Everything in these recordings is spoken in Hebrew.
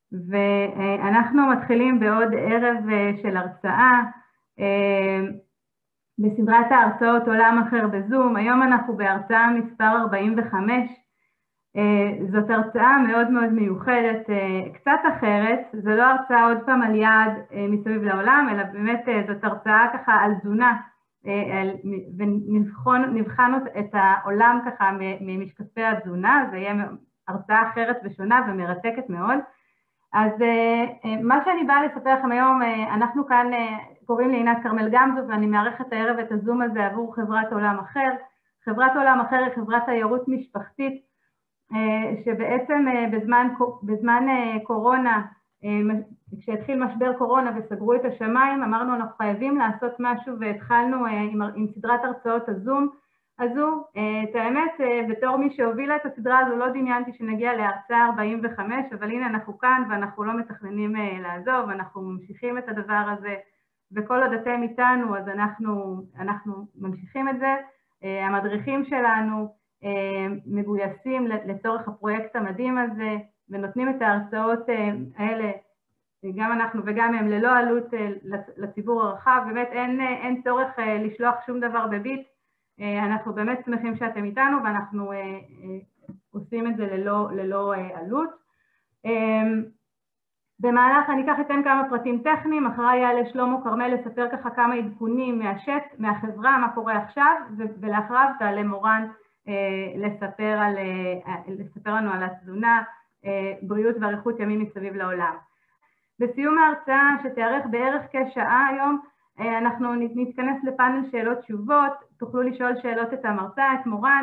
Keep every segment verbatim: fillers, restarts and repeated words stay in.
ואנחנו מתחילים בעוד ערב של הרצאה בסדרת ההרצאות עולם אחר בזום. היום אנחנו בהרצאה מספר ארבעים וחמש. זאת הרצאה מאוד מאוד מיוחדת, קצת אחרת. זו לא הרצאה עוד פעם על יעד מסביב לעולם, אלא באמת זאת הרצאה ככה על תזונה, ונבחן את העולם ככה ממשקפי התזונה. זה יהיה הרצאה אחרת ושונה ומרתקת מאוד. אז מה שאני באה לספר לכם היום, אנחנו כאן קוראים לי עינת כרמל גמזו, ואני מארחת הערב את הזום הזה עבור חברת עולם אחר. חברת עולם אחר היא חברת תיירות משפחתית, שבעצם בזמן, בזמן קורונה, כשהתחיל משבר קורונה וסגרו את השמיים, אמרנו אנחנו חייבים לעשות משהו, והתחלנו עם, עם סדרת הרצאות הזום הזו. את האמת, בתור מי שהובילה את הסדרה הזו, לא דמיינתי שנגיע להרצאה ארבעים וחמש, אבל הנה אנחנו כאן ואנחנו לא מתכננים לעזוב, אנחנו ממשיכים את הדבר הזה, וכל עוד אתם איתנו, אז אנחנו, אנחנו ממשיכים את זה. המדריכים שלנו מגויסים לצורך הפרויקט המדהים הזה, ונותנים את ההרצאות האלה, גם אנחנו וגם הם ללא עלות לציבור הרחב. באמת אין, אין צורך לשלוח שום דבר בביט, אנחנו באמת שמחים שאתם איתנו, ואנחנו עושים את זה ללא, ללא עלות. במהלך אני ככה אתן כמה פרטים טכניים, אחריי יעלה שלמה כרמל לספר ככה כמה עדכונים מהשט, מהחברה, מה קורה עכשיו, ולאחריו תעלה מורן לספר, על, לספר לנו על התזונה, בריאות ואריכות ימים מסביב לעולם. בסיום ההרצאה שתארך בערך כשעה היום, אנחנו נתכנס לפאנל שאלות תשובות, תוכלו לשאול שאלות את המרצה, את מורן,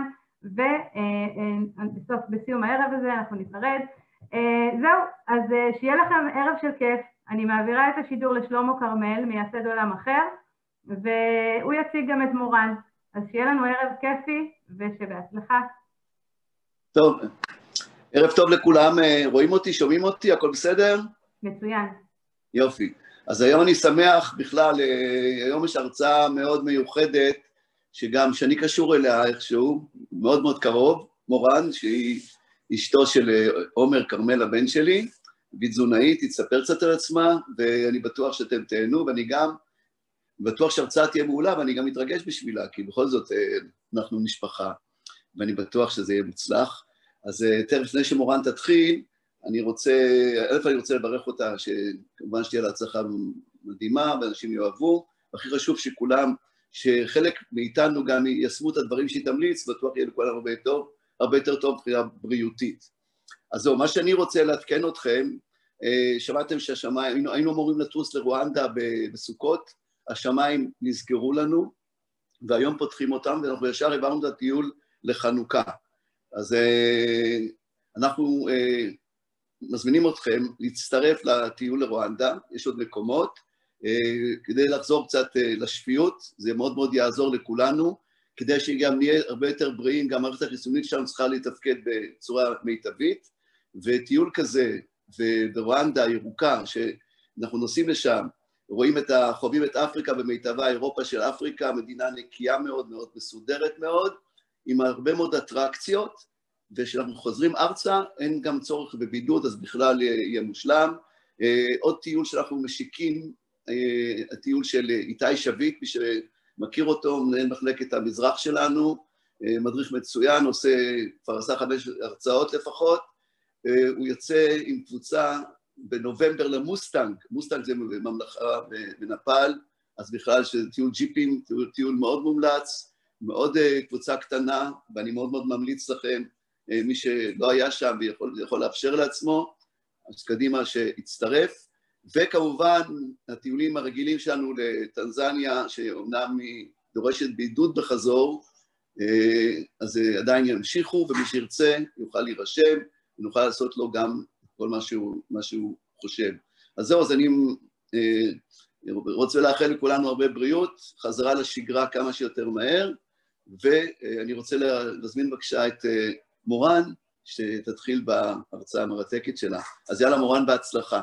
ובסוף, בסיום הערב הזה אנחנו נפרד. זהו, אז שיהיה לכם ערב של כיף. אני מעבירה את השידור לשלמה כרמל, מייסד עולם אחר, והוא יציג גם את מורן. אז שיהיה לנו ערב כיפי ושבהצלחה. טוב, ערב טוב לכולם, רואים אותי, שומעים אותי, הכל בסדר? מצוין. יופי. אז היום אני שמח בכלל, היום יש הרצאה מאוד מיוחדת, שגם שאני קשור אליה איכשהו, מאוד מאוד קרוב, מורן, שהיא אשתו של עומר כרמל הבן שלי, ותזונאית, תספר קצת על עצמה, ואני בטוח שאתם תהנו, ואני גם בטוח שהרצאה תהיה מעולה, ואני גם מתרגש בשבילה, כי בכל זאת אנחנו משפחה, ואני בטוח שזה יהיה מוצלח. אז תכף לפני שמורן תתחיל, אני רוצה, אלף אני רוצה לברך אותה, שכמובן שתהיה לה הצלחה מדהימה, ואנשים יאהבו, והכי חשוב שכולם, שחלק מאיתנו גם יישמו את הדברים שהיא תמליץ, בטוח יהיה לכולם הרבה טוב, הרבה יותר טוב מבחינה בריאותית. אז זהו, מה שאני רוצה לעדכן אתכם, שמעתם שהשמיים, היינו, היינו אמורים לטוס לרואנדה בסוכות, השמיים נסגרו לנו, והיום פותחים אותם, ואנחנו ישר העברנו את הטיול לחנוכה. אז אנחנו מזמינים אתכם להצטרף לטיול לרואנדה, יש עוד מקומות, כדי לחזור קצת לשפיות, זה מאוד מאוד יעזור לכולנו, כדי שגם נהיה הרבה יותר בריאים, גם מערכת החיסונית שלנו צריכה להתפקד בצורה מיטבית, וטיול כזה, וברואנדה ירוקה, שאנחנו נוסעים לשם, רואים את החווים את אפריקה במיטבה, אירופה של אפריקה, מדינה נקייה מאוד מאוד מסודרת מאוד, עם הרבה מאוד אטרקציות, ושאנחנו חוזרים ארצה, אין גם צורך בבידוד, אז בכלל יהיה מושלם. עוד טיול שאנחנו משיקים, הטיול של איתי שביט, מי שמכיר אותו, מנהל מחלקת המזרח שלנו, מדריך מצוין, עושה כבר עשה חמש הרצאות לפחות, הוא יוצא עם קבוצה בנובמבר למוסטנג, מוסטנג זה ממלכה בנפאל, אז בכלל שזה טיול ג'יפים, טיול, טיול מאוד מומלץ, מאוד קבוצה קטנה, ואני מאוד מאוד ממליץ לכם, מי שלא היה שם ויכול יכול לאפשר לעצמו, אז קדימה שיצטרף, וכמובן הטיולים הרגילים שלנו לטנזניה, שאומנם היא דורשת בידוד בחזור, אז עדיין ימשיכו, ומי שירצה יוכל להירשם, ונוכל לעשות לו גם כל מה שהוא, מה שהוא חושב. אז זהו, אז אני רוצה לאחל לכולנו הרבה בריאות, חזרה לשגרה כמה שיותר מהר, ואני רוצה להזמין בבקשה את מורן, שתתחיל בהרצאה המרתקת שלה. אז יאללה מורן, בהצלחה.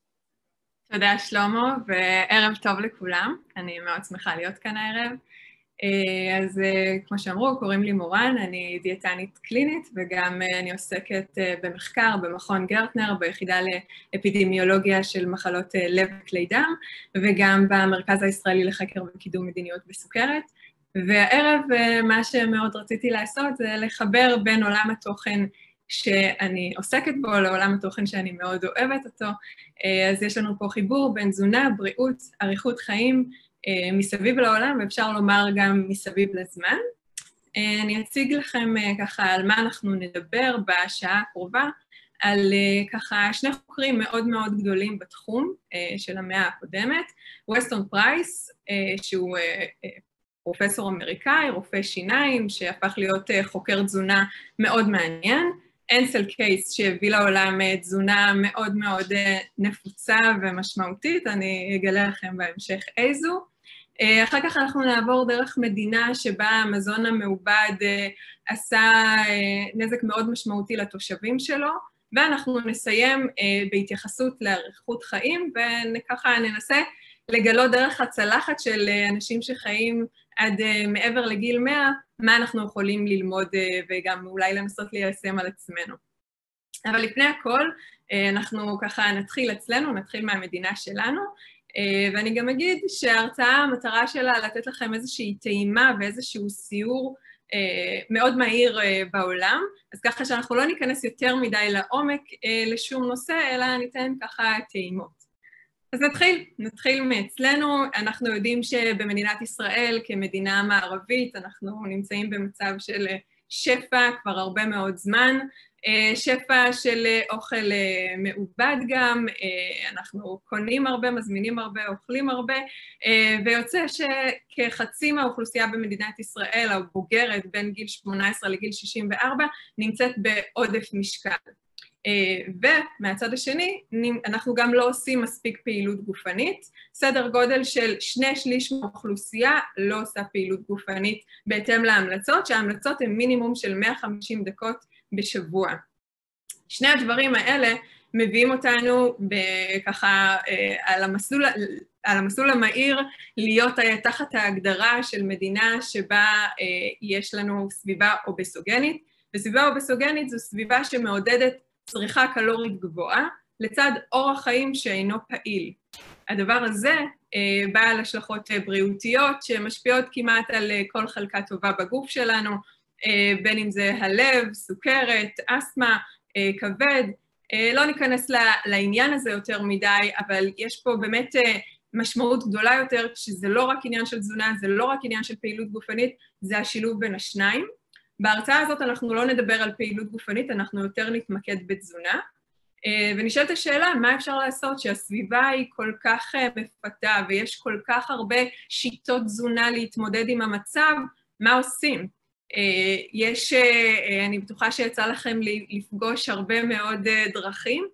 תודה שלמה, וערב טוב לכולם. אני מאוד שמחה להיות כאן הערב. אז כמו שאמרו, קוראים לי מורן, אני דיאטנית קלינית, וגם אני עוסקת במחקר במכון גרטנר, ביחידה לאפידמיולוגיה של מחלות לב וכלי דם, וגם במרכז הישראלי לחקר וקידום מדיניות בסוכרת. והערב מה שמאוד רציתי לעשות זה לחבר בין עולם התוכן שאני עוסקת בו לעולם התוכן שאני מאוד אוהבת אותו. אז יש לנו פה חיבור בין תזונה, בריאות, אריכות חיים, מסביב לעולם, ואפשר לומר גם מסביב לזמן. אני אציג לכם ככה על מה אנחנו נדבר בשעה הקרובה, על ככה שני חוקרים מאוד מאוד גדולים בתחום של המאה הקודמת, ווסטון פרייס, שהוא פרופסור אמריקאי, רופא שיניים, שהפך להיות חוקר תזונה מאוד מעניין, אנסל קייס, שהביא לעולם תזונה מאוד מאוד נפוצה ומשמעותית, אני אגלה לכם בהמשך איזו. אחר כך אנחנו נעבור דרך מדינה שבה המזון המעובד עשה נזק מאוד משמעותי לתושבים שלו, ואנחנו נסיים בהתייחסות לאריכות חיים, וככה ננסה לגלות דרך הצלחת של אנשים שחיים עד מעבר לגיל מאה, מה אנחנו יכולים ללמוד וגם אולי לנסות ליישם על עצמנו. אבל לפני הכל, אנחנו ככה נתחיל אצלנו, נתחיל מהמדינה שלנו, ואני גם אגיד שההרצאה, המטרה שלה לתת לכם איזושהי טעימה ואיזשהו סיור מאוד מהיר בעולם, אז ככה שאנחנו לא ניכנס יותר מדי לעומק לשום נושא, אלא ניתן ככה טעימות. אז נתחיל, נתחיל מאצלנו. אנחנו יודעים שבמדינת ישראל, כמדינה מערבית, אנחנו נמצאים במצב של שפע כבר הרבה מאוד זמן, שפע של אוכל מעובד גם, אנחנו קונים הרבה, מזמינים הרבה, אוכלים הרבה, ויוצא שכחצי מהאוכלוסייה במדינת ישראל, הבוגרת בין גיל שמונה עשרה לגיל שישים וארבע, נמצאת בעודף משקל. ומהצד השני, אנחנו גם לא עושים מספיק פעילות גופנית, סדר גודל של שני שליש מהאוכלוסייה לא עושה פעילות גופנית בהתאם להמלצות, שההמלצות הן מינימום של מאה וחמישים דקות בשבוע. שני הדברים האלה מביאים אותנו ככה על המסלול, על המסלול המהיר להיות תחת ההגדרה של מדינה שבה יש לנו סביבה אובסוגנית, וסביבה אובסוגנית זו סביבה שמעודדת צריכה קלורית גבוהה, לצד אורח חיים שאינו פעיל. הדבר הזה בא להשלכות בריאותיות שמשפיעות כמעט על כל חלקה טובה בגוף שלנו, בין אם זה הלב, סוכרת, אסתמה, כבד. לא ניכנס לעניין הזה יותר מדי, אבל יש פה באמת משמעות גדולה יותר, שזה לא רק עניין של תזונה, זה לא רק עניין של פעילות גופנית, זה השילוב בין השניים. בהרצאה הזאת אנחנו לא נדבר על פעילות גופנית, אנחנו יותר נתמקד בתזונה, ונשאלת השאלה, מה אפשר לעשות שהסביבה היא כל כך מפתה, ויש כל כך הרבה שיטות תזונה להתמודד עם המצב, מה עושים? יש, אני בטוחה שיצא לכם לפגוש הרבה מאוד דרכים,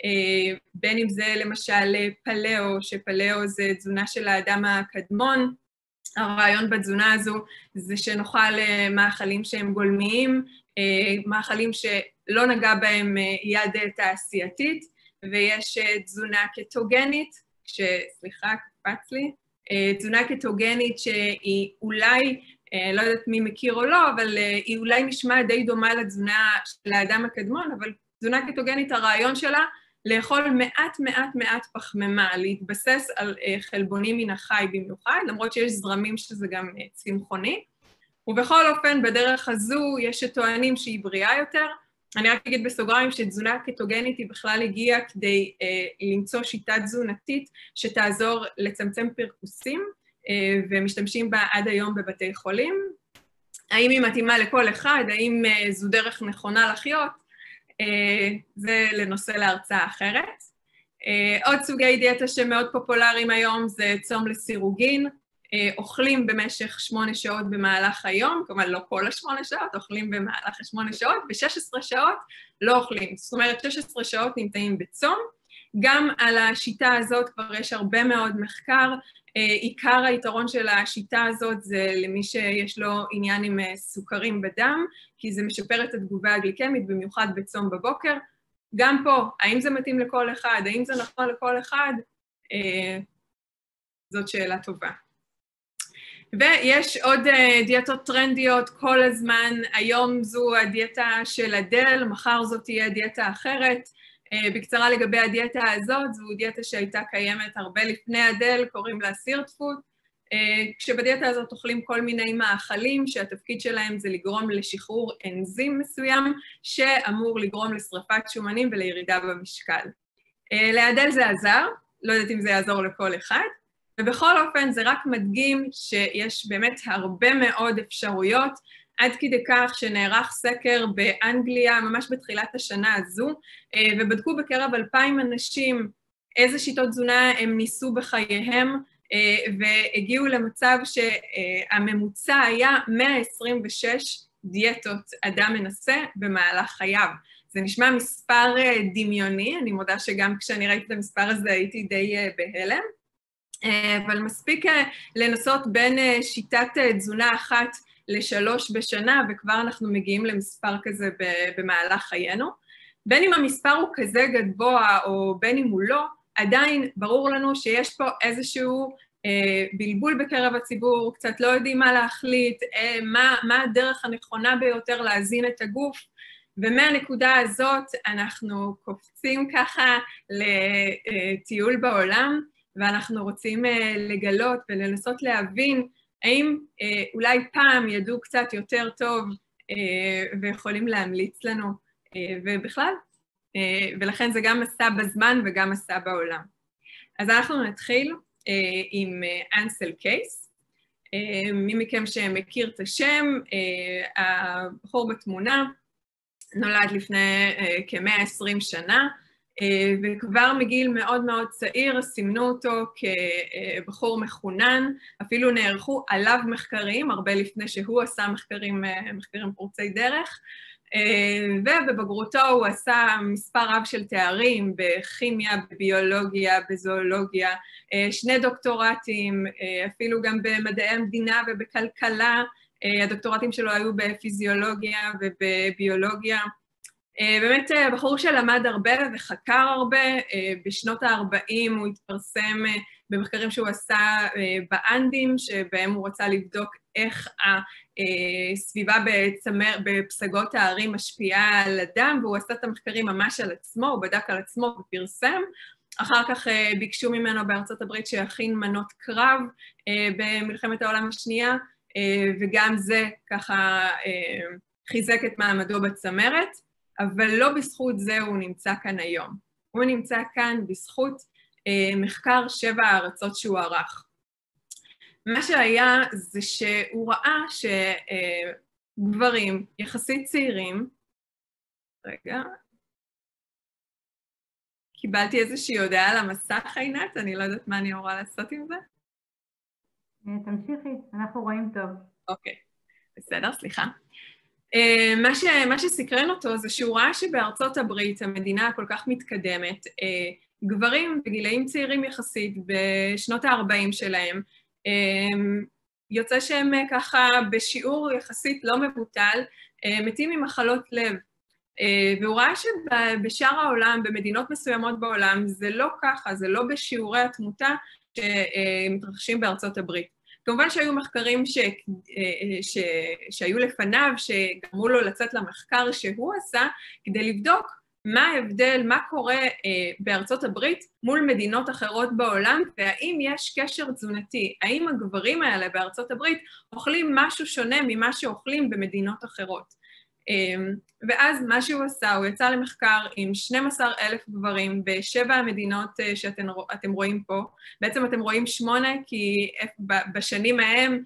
בין אם זה למשל פלאו, שפלאו זה תזונה של האדם הקדמון, הרעיון בתזונה הזו זה שנאכל מאכלים שהם גולמיים, מאכלים שלא נגע בהם יד תעשייתית, ויש תזונה קטוגנית, שסליחה, קפץ לי, תזונה קטוגנית שהיא אולי, לא יודעת מי מכיר או לא, אבל היא אולי נשמע די דומה לתזונה של האדם הקדמון, אבל תזונה קטוגנית, הרעיון שלה, לאכול מעט מעט מעט פחמימה, להתבסס על חלבונים מן החי במיוחד, למרות שיש זרמים שזה גם צמחוני, ובכל אופן בדרך הזו יש שטוענים שהיא בריאה יותר. אני רק אגיד בסוגריים שתזונה קטוגנית היא בכלל הגיעה כדי אה, למצוא שיטה תזונתית שתעזור לצמצם פרקוסים, אה, ומשתמשים בה עד היום בבתי חולים. האם היא מתאימה לכל אחד? האם אה, זו דרך נכונה לחיות? Uh, זה לנושא להרצאה אחרת. Uh, עוד סוגי דיאטה שמאוד פופולריים היום זה צום לסירוגין, uh, אוכלים במשך שמונה שעות במהלך היום, כלומר לא כל השמונה שעות, אוכלים במהלך השמונה שעות, ב-שש עשרה שעות לא אוכלים, זאת אומרת שש עשרה שעות נמצאים בצום. גם על השיטה הזאת כבר יש הרבה מאוד מחקר, עיקר היתרון של השיטה הזאת זה למי שיש לו עניין עם סוכרים בדם, כי זה משפר את התגובה הגליקמית, במיוחד בצום בבוקר. גם פה, האם זה מתאים לכל אחד? האם זה נכון לכל אחד? זאת שאלה טובה. ויש עוד דיאטות טרנדיות כל הזמן, היום זו הדיאטה של אדל, מחר זאת תהיה דיאטה אחרת. בקצרה לגבי הדיאטה הזאת, זו דיאטה שהייתה קיימת הרבה לפני אדל, קוראים לה סירטפוד, כשבדיאטה הזאת אוכלים כל מיני מאכלים שהתפקיד שלהם זה לגרום לשחרור אנזים מסוים, שאמור לגרום לשרפת שומנים ולירידה במשקל. לאדל זה עזר, לא יודעת אם זה יעזור לכל אחד, ובכל אופן זה רק מדגים שיש באמת הרבה מאוד אפשרויות, עד כדי כך שנערך סקר באנגליה ממש בתחילת השנה הזו, ובדקו בקרב אלפיים אנשים איזה שיטות תזונה הם ניסו בחייהם, והגיעו למצב שהממוצע היה מאה עשרים ושש דיאטות אדם מנסה במהלך חייו. זה נשמע מספר דמיוני, אני מודה שגם כשאני ראיתי את המספר הזה הייתי די בהלם, אבל מספיק לנסות בין שיטת תזונה אחת לשלוש בשנה, וכבר אנחנו מגיעים למספר כזה במהלך חיינו. בין אם המספר הוא כזה גבוה או בין אם הוא לא, עדיין ברור לנו שיש פה איזשהו אה, בלבול בקרב הציבור, קצת לא יודעים מה להחליט, אה, מה, מה הדרך הנכונה ביותר להזין את הגוף, ומהנקודה הזאת אנחנו קופצים ככה לטיול בעולם, ואנחנו רוצים אה, לגלות ולנסות להבין האם אה, אולי פעם ידעו קצת יותר טוב אה, ויכולים להמליץ לנו, אה, ובכלל, אה, ולכן זה גם מסע בזמן וגם מסע בעולם. אז אנחנו נתחיל אה, עם אנסל קייס. אה, מי מכם שמכיר את השם, אה, הבחור בתמונה נולד לפני אה, כ-מאה ועשרים שנה, וכבר מגיל מאוד מאוד צעיר סימנו אותו כבחור מחונן, אפילו נערכו עליו מחקרים, הרבה לפני שהוא עשה מחקרים, מחקרים פורצי דרך, ובבגרותו הוא עשה מספר רב של תארים בכימיה, בביולוגיה, בזואולוגיה, שני דוקטורטים, אפילו גם במדעי המדינה ובכלכלה, הדוקטורטים שלו היו בפיזיולוגיה ובביולוגיה, באמת בחור שלמד הרבה וחקר הרבה, בשנות ה-ארבעים הוא התפרסם במחקרים שהוא עשה באנדים, שבהם הוא רצה לבדוק איך הסביבה בצמר, בפסגות הערים משפיעה על אדם, והוא עשה את המחקרים ממש על עצמו, הוא בדק על עצמו ופרסם. אחר כך ביקשו ממנו בארצות הברית שיכין מנות קרב במלחמת העולם השנייה, וגם זה ככה חיזק את מעמדו בצמרת. אבל לא בזכות זה הוא נמצא כאן היום. הוא נמצא כאן בזכות אה, מחקר שבע הארצות שהוא ערך. מה שהיה זה שהוא ראה שגברים אה, יחסית צעירים, רגע, קיבלתי איזושהי הודעה על המסך, עינת, אני לא יודעת מה אני אמורה לעשות עם זה. תמשיכי, אנחנו רואים טוב. אוקיי, בסדר, סליחה. מה ש, מה שסקרן אותו זה שהוא ראה שבארצות הברית, המדינה הכל כך מתקדמת, גברים בגילאים צעירים יחסית, בשנות ה-ארבעים שלהם, יוצא שהם ככה בשיעור יחסית לא מבוטל, מתים ממחלות לב. והוא ראה שבשאר העולם, במדינות מסוימות בעולם, זה לא ככה, זה לא בשיעורי התמותה שמתרחשים בארצות הברית. כמובן שהיו מחקרים ש... ש... שהיו לפניו, שגרמו לו לצאת למחקר שהוא עשה, כדי לבדוק מה ההבדל, מה קורה בארצות הברית מול מדינות אחרות בעולם, והאם יש קשר תזונתי, האם הגברים האלה בארצות הברית אוכלים משהו שונה ממה שאוכלים במדינות אחרות. ואז מה שהוא עשה, הוא יצא למחקר עם שנים עשר אלף גברים בשבע המדינות שאתם רואים פה. בעצם אתם רואים שמונה, כי בשנים ההם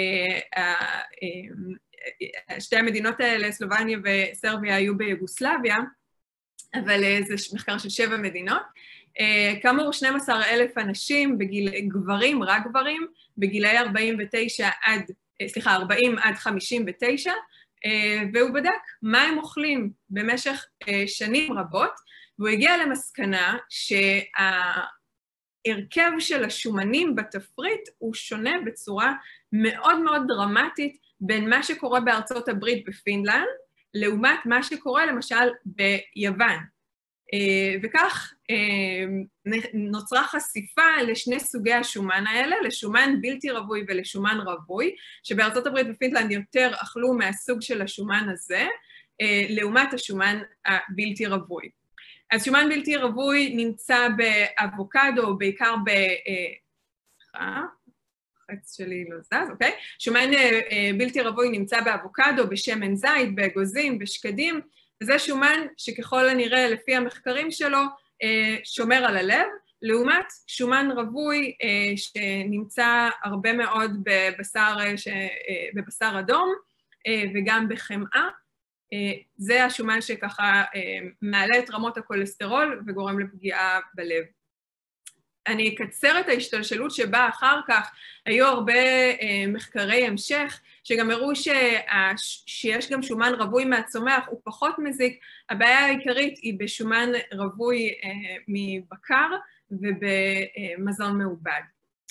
שתי המדינות האלה, סלובניה וסרביה, היו ביוגוסלביה, אבל זה מחקר של שבע מדינות. כאמור, שנים עשר אלף אנשים, בגיל, גברים, רק גברים, בגילאי ארבעים ותשע עד, סליחה, ארבעים עד חמישים ותשע, והוא בדק מה הם אוכלים במשך שנים רבות, והוא הגיע למסקנה שההרכב של השומנים בתפריט הוא שונה בצורה מאוד מאוד דרמטית בין מה שקורה בארצות הברית בפינלנד, לעומת מה שקורה למשל ביוון. וכך נוצרה חשיפה לשני סוגי השומן האלה, לשומן בלתי רווי ולשומן רווי, שבארצות הברית ופינלנד יותר אכלו מהסוג של השומן הזה, לעומת השומן הבלתי רווי. אז שומן בלתי רווי נמצא באבוקדו, בעיקר ב... חץ שלי לא זז, אוקיי? שומן בלתי רווי נמצא באבוקדו, בשמן זית, באגוזים, בשקדים, וזה שומן שככל הנראה לפי המחקרים שלו שומר על הלב, לעומת שומן רווי שנמצא הרבה מאוד בבשר, בבשר אדום וגם בחמאה. זה השומן שככה מעלה את רמות הכולסטרול וגורם לפגיעה בלב. אני אקצר את ההשתלשלות שבה אחר כך היו הרבה מחקרי המשך, שגם הראו שיש גם שומן רווי מהצומח, הוא פחות מזיק. הבעיה העיקרית היא בשומן רווי מבקר ובמזון מעובד.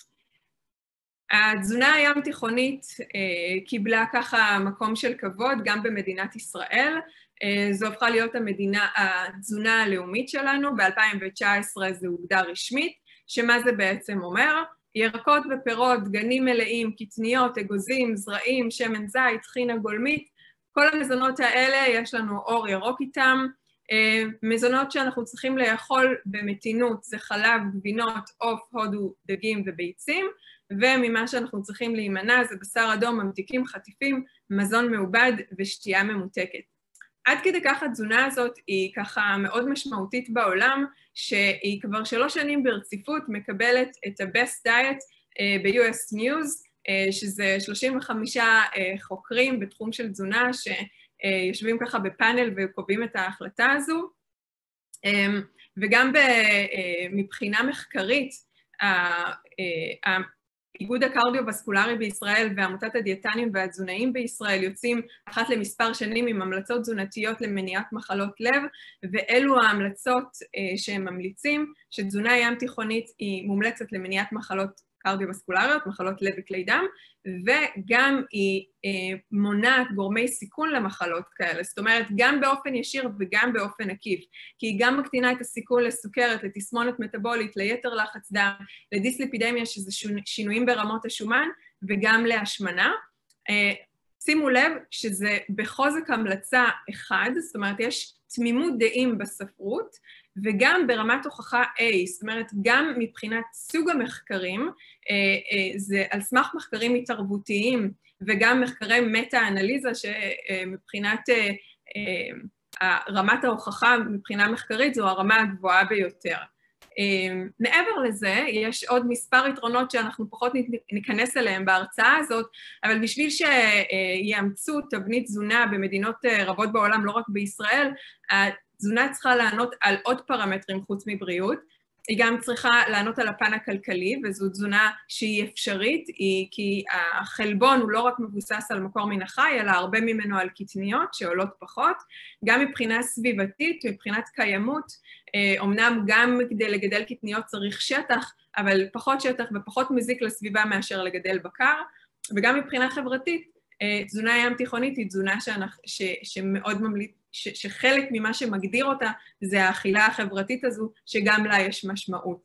התזונה הים תיכונית קיבלה ככה מקום של כבוד גם במדינת ישראל. זו הפכה להיות המדינה, התזונה הלאומית שלנו, ב-אלפיים תשע עשרה זה הוגדר רשמית, שמה זה בעצם אומר? ירקות ופירות, גנים מלאים, קטניות, אגוזים, זרעים, שמן זית, טחינה גולמית, כל המזונות האלה יש לנו אור ירוק איתם. מזונות שאנחנו צריכים לאכול במתינות זה חלב, גבינות, עוף, הודו, דגים וביצים, וממה שאנחנו צריכים להימנע זה בשר אדום, ממתיקים, חטיפים, מזון מעובד ושתייה ממותקת. עד כדי כך התזונה הזאת היא ככה מאוד משמעותית בעולם, שהיא כבר שלוש שנים ברציפות מקבלת את ה-Best Diet ב-יו אס News, שזה שלושים וחמישה חוקרים בתחום של תזונה שיושבים ככה בפאנל וקובעים את ההחלטה הזו. וגם מבחינה מחקרית, איגוד הקרדיו-וסקולרי בישראל ועמותת הדיאטנים והתזונאים בישראל יוצאים אחת למספר שנים עם המלצות תזונתיות למניעת מחלות לב, ואלו ההמלצות שהם ממליצים, שתזונה ים תיכונית היא מומלצת למניעת מחלות קרדיו-וסקולריות, מחלות לב וכלי דם, וגם היא מונעת גורמי סיכון למחלות כאלה, זאת אומרת גם באופן ישיר וגם באופן עקיף, כי היא גם מקטינה את הסיכון לסוכרת, לתסמונת מטאבולית, ליתר לחץ דם, לדיסליפידמיה שזה שינויים ברמות השומן, וגם להשמנה. שימו לב שזה בחוזק המלצה אחד, זאת אומרת יש תמימות דעים בספרות, וגם ברמת הוכחה A, זאת אומרת, גם מבחינת סוג המחקרים, זה על סמך מחקרים התערבותיים, וגם מחקרי מטה-אנליזה, שמבחינת רמת ההוכחה, מבחינה מחקרית, זו הרמה הגבוהה ביותר. מעבר לזה, יש עוד מספר יתרונות שאנחנו פחות ניכנס אליהם בהרצאה הזאת, אבל בשביל שיאמצו תבנית תזונה במדינות רבות בעולם, לא רק בישראל, התזונה צריכה לענות על עוד פרמטרים חוץ מבריאות, היא גם צריכה לענות על הפן הכלכלי, וזו תזונה שהיא אפשרית, היא, כי החלבון הוא לא רק מבוסס על מקור מן החי, אלא הרבה ממנו על קטניות שעולות פחות, גם מבחינה סביבתית, מבחינת קיימות, אומנם גם כדי לגדל קטניות צריך שטח, אבל פחות שטח ופחות מזיק לסביבה מאשר לגדל בקר, וגם מבחינה חברתית, תזונה ים תיכונית היא תזונה שאנחנו, ש, שמאוד ממליץ, ש, שחלק ממה שמגדיר אותה זה האכילה החברתית הזו, שגם לה יש משמעות.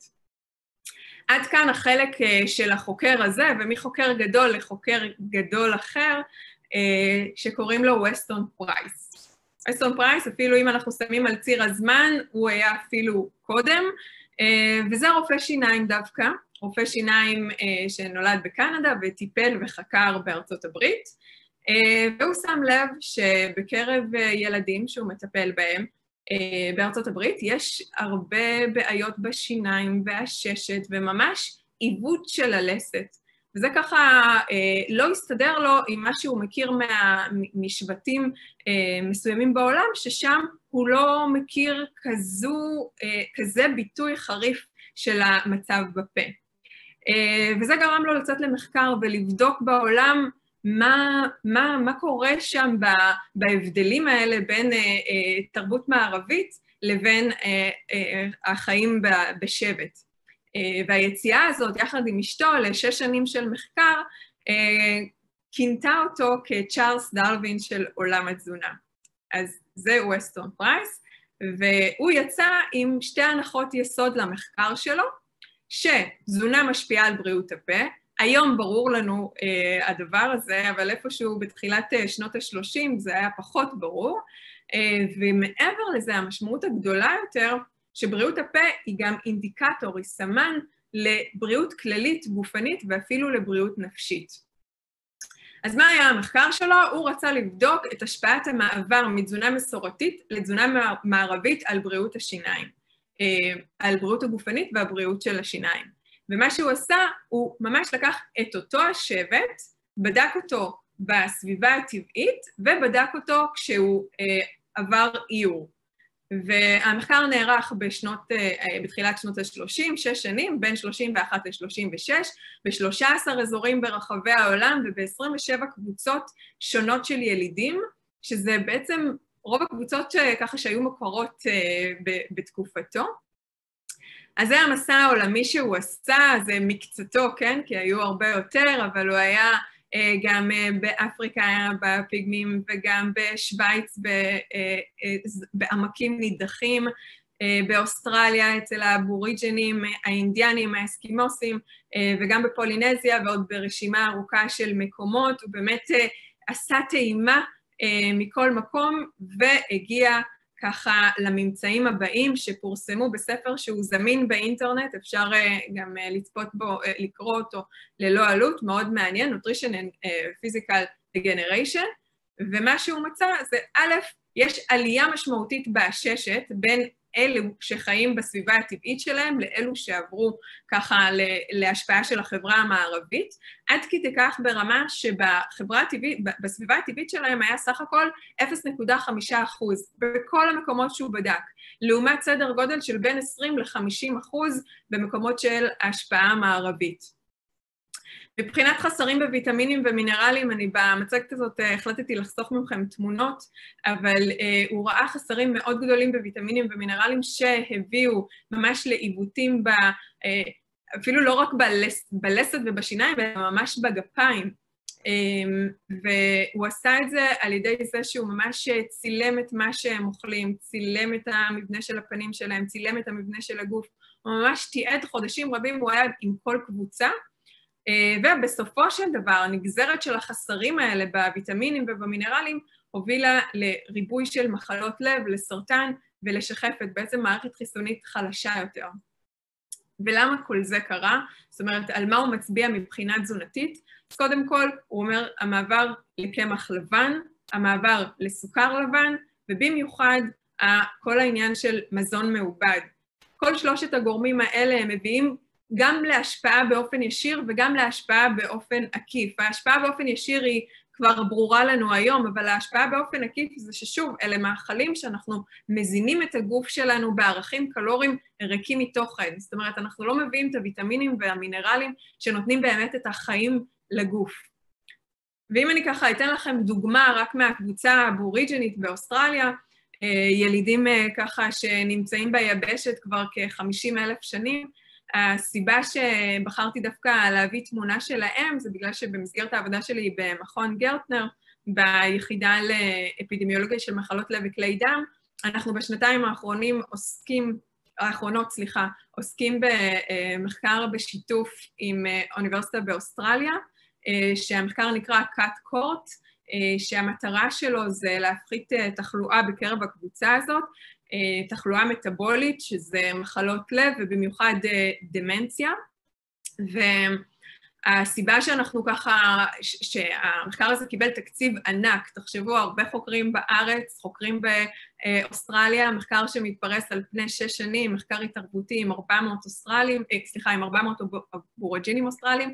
עד כאן החלק של החוקר הזה, ומחוקר גדול לחוקר גדול אחר, שקוראים לו ווסטון פרייס. ווסטון פרייס, אפילו אם אנחנו שמים על ציר הזמן, הוא היה אפילו קודם, וזה רופא שיניים דווקא, רופא שיניים שנולד בקנדה וטיפל וחקר בארצות הברית, והוא שם לב שבקרב ילדים שהוא מטפל בהם בארצות הברית יש הרבה בעיות בשיניים והששת וממש עיוות של הלסת. וזה ככה לא הסתדר לו עם מה שהוא מכיר מה, משבטים מסוימים בעולם, ששם הוא לא מכיר כזו, כזה ביטוי חריף של המצב בפה. וזה גרם לו לצאת למחקר ולבדוק בעולם מה, מה, מה קורה שם בהבדלים האלה בין תרבות מערבית לבין החיים בשבט. והיציאה הזאת, יחד עם אשתו, לשש שנים של מחקר, כינתה אותו כצ'ארלס דרווין של עולם התזונה. אז זה ווסטון פרייס, והוא יצא עם שתי הנחות יסוד למחקר שלו, שתזונה משפיעה על בריאות הפה. היום ברור לנו uh, הדבר הזה, אבל איפשהו בתחילת uh, שנות ה-שלושים זה היה פחות ברור, uh, ומעבר לזה המשמעות הגדולה יותר, שבריאות הפה היא גם אינדיקטור, היא סמן לבריאות כללית גופנית ואפילו לבריאות נפשית. אז מה היה המחקר שלו? הוא רצה לבדוק את השפעת המעבר מתזונה מסורתית לתזונה מערבית על בריאות השיניים, על בריאות הגופנית והבריאות של השיניים. ומה שהוא עשה, הוא ממש לקח את אותו השבט, בדק אותו בסביבה הטבעית, ובדק אותו כשהוא עבר איור. והמחקר נערך בשנות, בתחילת שנות ה-שלושים, שש שנים, בין שלושים ואחת ל-שלושים ושש, ב-שלושה עשר אזורים ברחבי העולם וב-עשרים ושבע קבוצות שונות של ילידים, שזה בעצם רוב הקבוצות ככה שהיו מוכרות בתקופתו. אז זה המסע העולמי שהוא עשה, זה מקצתו, כן? כי היו הרבה יותר, אבל הוא היה גם באפריקה בפיגמים וגם בשוויץ בעמקים נידחים, באוסטרליה אצל האבוריג'נים, האינדיאנים, האסקימוסים, וגם בפולינזיה ועוד ברשימה ארוכה של מקומות. הוא באמת עשה טעימה מכל מקום והגיע ככה לממצאים הבאים שפורסמו בספר שהוא זמין באינטרנט, אפשר גם לצפות בו, לקרוא אותו ללא עלות, מאוד מעניין, Nutrition and Physical Degeneration, ומה שהוא מצא זה א', יש עלייה משמעותית בעששת בין אלו שחיים בסביבה הטבעית שלהם לאלו שעברו ככה להשפעה של החברה המערבית, עד כדי כך ברמה שבחברה הטבעית, בסביבה הטבעית שלהם היה סך הכל אפס נקודה חמישה אחוז בכל המקומות שהוא בדק, לעומת סדר גודל של בין עשרים ל-חמישים אחוז במקומות של ההשפעה המערבית. מבחינת חסרים בוויטמינים ומינרלים, אני במצגת הזאת החלטתי לחסוך מכם תמונות, אבל uh, הוא ראה חסרים מאוד גדולים בוויטמינים ומינרלים שהביאו ממש לעיוותים, ב, uh, אפילו לא רק בלס, בלסת ובשיניים, אלא ממש בגפיים. Um, והוא עשה את זה על ידי זה שהוא ממש צילם את מה שהם אוכלים, צילם את המבנה של הפנים שלהם, צילם את המבנה של הגוף, הוא ממש תיעד חודשים רבים, הוא היה עם כל קבוצה, ובסופו של דבר, הנגזרת של החסרים האלה בוויטמינים ובמינרלים, הובילה לריבוי של מחלות לב, לסרטן ולשחפת, בעצם מערכת חיסונית חלשה יותר. ולמה כל זה קרה? זאת אומרת, על מה הוא מצביע מבחינה תזונתית? אז קודם כל, הוא אומר, המעבר לקמח לבן, המעבר לסוכר לבן, ובמיוחד, כל העניין של מזון מעובד. כל שלושת הגורמים האלה הם מביאים גם להשפעה באופן ישיר וגם להשפעה באופן עקיף. ההשפעה באופן ישיר היא כבר ברורה לנו היום, אבל ההשפעה באופן עקיף זה ששוב, אלה מאכלים שאנחנו מזינים את הגוף שלנו בערכים קלוריים ריקים מתוכן. זאת אומרת, אנחנו לא מביאים את הוויטמינים והמינרלים שנותנים באמת את החיים לגוף. ואם אני ככה אתן לכם דוגמה רק מהקבוצה האבוריג'נית באוסטרליה, ילידים ככה שנמצאים ביבשת כבר כ-חמישים אלף שנים, הסיבה שבחרתי דווקא להביא תמונה שלהם, זה בגלל שבמסגרת העבודה שלי במכון גרטנר, ביחידה לאפידמיולוגיה של מחלות לב וכלי דם, אנחנו בשנתיים האחרונים עוסקים, האחרונות, סליחה, עוסקים במחקר בשיתוף עם אוניברסיטה באוסטרליה, שהמחקר נקרא cut court, שהמטרה שלו זה להפחית תחלואה בקרב הקבוצה הזאת, תחלואה מטאבולית, שזה מחלות לב, ובמיוחד דמנציה. והסיבה שאנחנו ככה, שהמחקר הזה קיבל תקציב ענק, תחשבו, הרבה חוקרים בארץ, חוקרים באוסטרליה, מחקר שמתפרס על פני שש שנים, מחקר התערבותי עם ארבע מאות אוסטרלים, סליחה, עם ארבע מאות אבוריג'ינים אוסטרלים,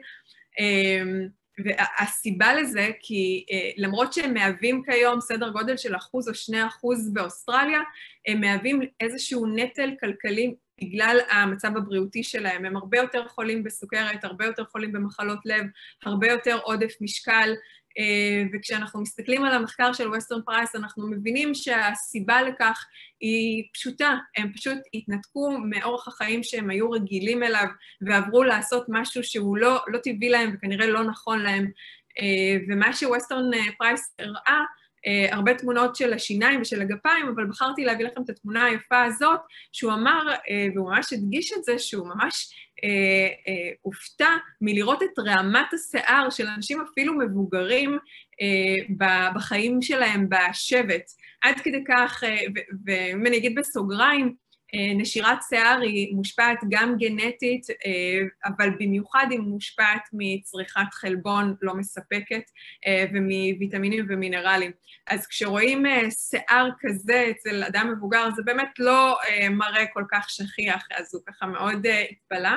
והסיבה לזה, כי למרות שהם מהווים כיום סדר גודל של אחוז או שני אחוז באוסטרליה, הם מהווים איזשהו נטל כלכלי בגלל המצב הבריאותי שלהם. הם הרבה יותר חולים בסוכרת, הרבה יותר חולים במחלות לב, הרבה יותר עודף משקל, וכשאנחנו מסתכלים על המחקר של ווסטרן פרייס, אנחנו מבינים שהסיבה לכך היא פשוטה, הם פשוט התנתקו מאורח החיים שהם היו רגילים אליו, ועברו לעשות משהו שהוא לא, לא טבעי להם וכנראה לא נכון להם, ומה שווסטרן פרייס הראה, uh, הרבה תמונות של השיניים ושל הגפיים, אבל בחרתי להביא לכם את התמונה היפה הזאת, שהוא אמר, uh, והוא ממש הדגיש את זה, שהוא ממש uh, uh, הופתע מלראות את רעמת השיער של אנשים אפילו מבוגרים uh, בחיים שלהם בשבט. עד כדי כך, ואם אני אגיד בסוגריים, נשירת שיער היא מושפעת גם גנטית, אבל במיוחד היא מושפעת מצריכת חלבון לא מספקת, ומוויטמינים ומינרלים. אז כשרואים שיער כזה אצל אדם מבוגר, זה באמת לא מראה כל כך שכיח, אז הוא ככה מאוד התפלא.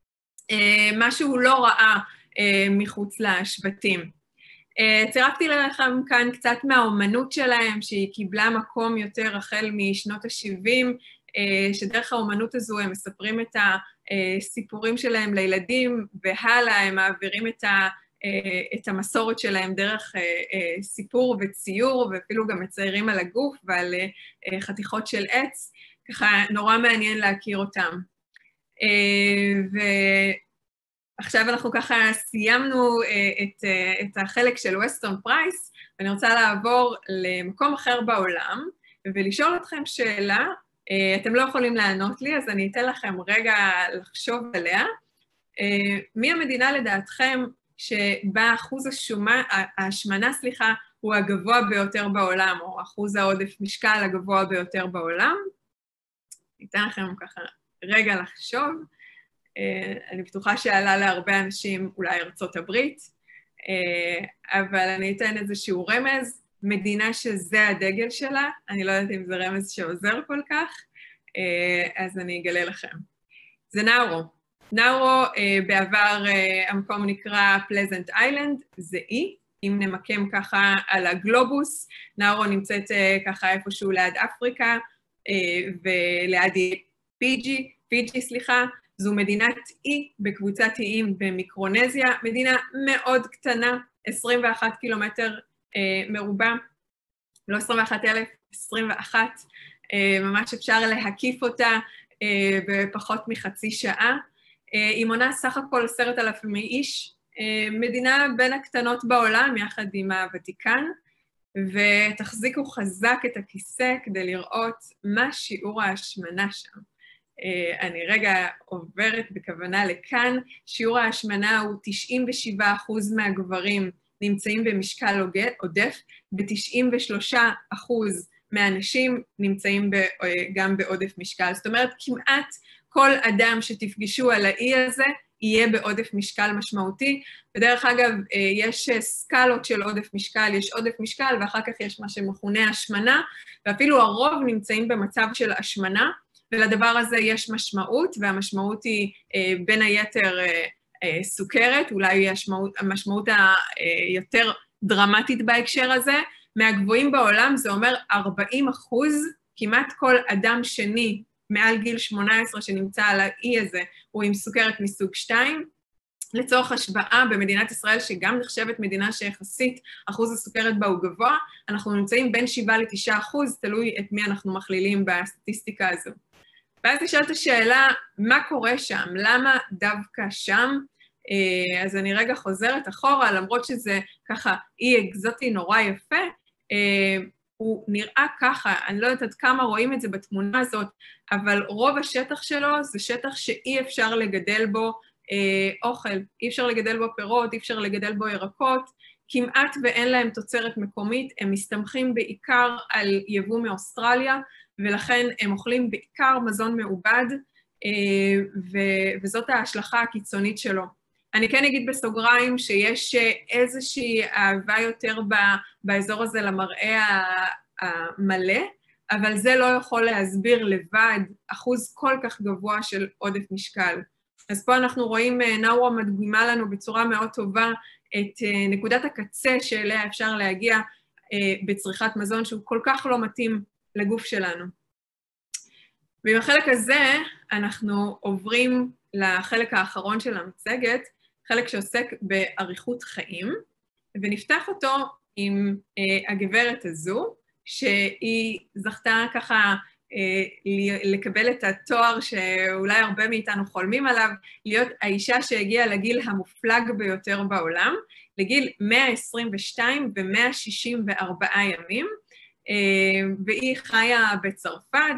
מה שהוא לא ראה מחוץ לשבטים. צירפתי לכם כאן קצת מהאומנות שלהם, שהיא קיבלה מקום יותר החל משנות ה-שבעים, שדרך האומנות הזו הם מספרים את הסיפורים שלהם לילדים, והלאה הם מעבירים את, ה, את המסורת שלהם דרך סיפור וציור, ואפילו גם מציירים על הגוף ועל חתיכות של עץ, ככה נורא מעניין להכיר אותם. ו... עכשיו אנחנו ככה סיימנו את, את החלק של ווסטון פרייס, ואני רוצה לעבור למקום אחר בעולם, ולשאול אתכם שאלה, אתם לא יכולים לענות לי, אז אני אתן לכם רגע לחשוב עליה. מי המדינה לדעתכם שבה אחוז השומה, ההשמנה, סליחה, הוא הגבוה ביותר בעולם, או אחוז העודף משקל הגבוה ביותר בעולם? ניתן לכם ככה רגע לחשוב. אני בטוחה שעלה להרבה אנשים אולי ארצות הברית, אבל אני אתן איזשהו רמז, מדינה שזה הדגל שלה, אני לא יודעת אם זה רמז שעוזר כל כך, אז אני אגלה לכם. זה נאורו. נאורו בעבר המקום נקרא פלזנט איילנד, זה אי, אם נמקם ככה על הגלובוס, נאורו נמצאת ככה איפשהו ליד אפריקה, וליד פיג'י, פיג'י סליחה, זו מדינת אי בקבוצת איים במיקרונזיה, מדינה מאוד קטנה, עשרים ואחד קילומטר אה, מרובע, לא עשרים ואחת אלף, עשרים ואחת, אה, ממש אפשר להקיף אותה אה, בפחות מחצי שעה. אה, היא מונה סך הכל עשרת אלפים איש, אה, מדינה בין הקטנות בעולם יחד עם הוותיקן, ותחזיקו חזק את הכיסא כדי לראות מה שיעור ההשמנה שם. אני רגע עוברת בכוונה לכאן, שיעור ההשמנה הוא תשעים ושבעה אחוז מהגברים נמצאים במשקל עודף, ב-תשעים ושלושה אחוז מהאנשים נמצאים גם בעודף משקל. זאת אומרת, כמעט כל אדם שתפגשו על האי הזה יהיה בעודף משקל משמעותי. בדרך אגב, יש סקלות של עודף משקל, יש עודף משקל, ואחר כך יש מה שמכונה השמנה, ואפילו הרוב נמצאים במצב של השמנה, ולדבר הזה יש משמעות, והמשמעות היא אה, בין היתר אה, אה, סוכרת, אולי היא המשמעות, המשמעות היותר דרמטית בהקשר הזה. מהגבוהים בעולם זה אומר ארבעים אחוז, כמעט כל אדם שני מעל גיל שמונה עשרה שנמצא על האי הזה, הוא עם סוכרת מסוג שתיים. לצורך השוואה במדינת ישראל, שגם נחשבת מדינה שיחסית אחוז הסוכרת בה הוא גבוה, אנחנו נמצאים בין שבעה לתשעה אחוז, תלוי את מי אנחנו מכלילים בסטטיסטיקה הזו. ואז נשאלת השאלה, מה קורה שם? למה דווקא שם? אז אני רגע חוזרת אחורה, למרות שזה ככה אי אקזוטי נורא יפה, הוא נראה ככה, אני לא יודעת עד כמה רואים את זה בתמונה הזאת, אבל רוב השטח שלו זה שטח שאי אפשר לגדל בו אוכל, אי אפשר לגדל בו פירות, אי אפשר לגדל בו ירקות, כמעט ואין להם תוצרת מקומית, הם מסתמכים בעיקר על יבוא מאוסטרליה, ולכן הם אוכלים בעיקר מזון מעובד, וזאת ההשלכה הקיצונית שלו. אני כן אגיד בסוגריים שיש איזושהי אהבה יותר באזור הזה למראה המלא, אבל זה לא יכול להסביר לבד אחוז כל כך גבוה של עודף משקל. אז פה אנחנו רואים, נאורו מדגימה לנו בצורה מאוד טובה את נקודת הקצה שאליה אפשר להגיע בצריכת מזון שהוא כל כך לא מתאים לגוף שלנו. ובחלק הזה אנחנו עוברים לחלק האחרון של המצגת, חלק שעוסק באריכות חיים, ונפתח אותו עם אה, הגברת הזו, שהיא זכתה ככה אה, לקבל את התואר שאולי הרבה מאיתנו חולמים עליו, להיות האישה שהגיעה לגיל המופלג ביותר בעולם. לגיל מאה עשרים ושתיים ו-מאה שישים וארבעה ימים, והיא חיה בצרפת,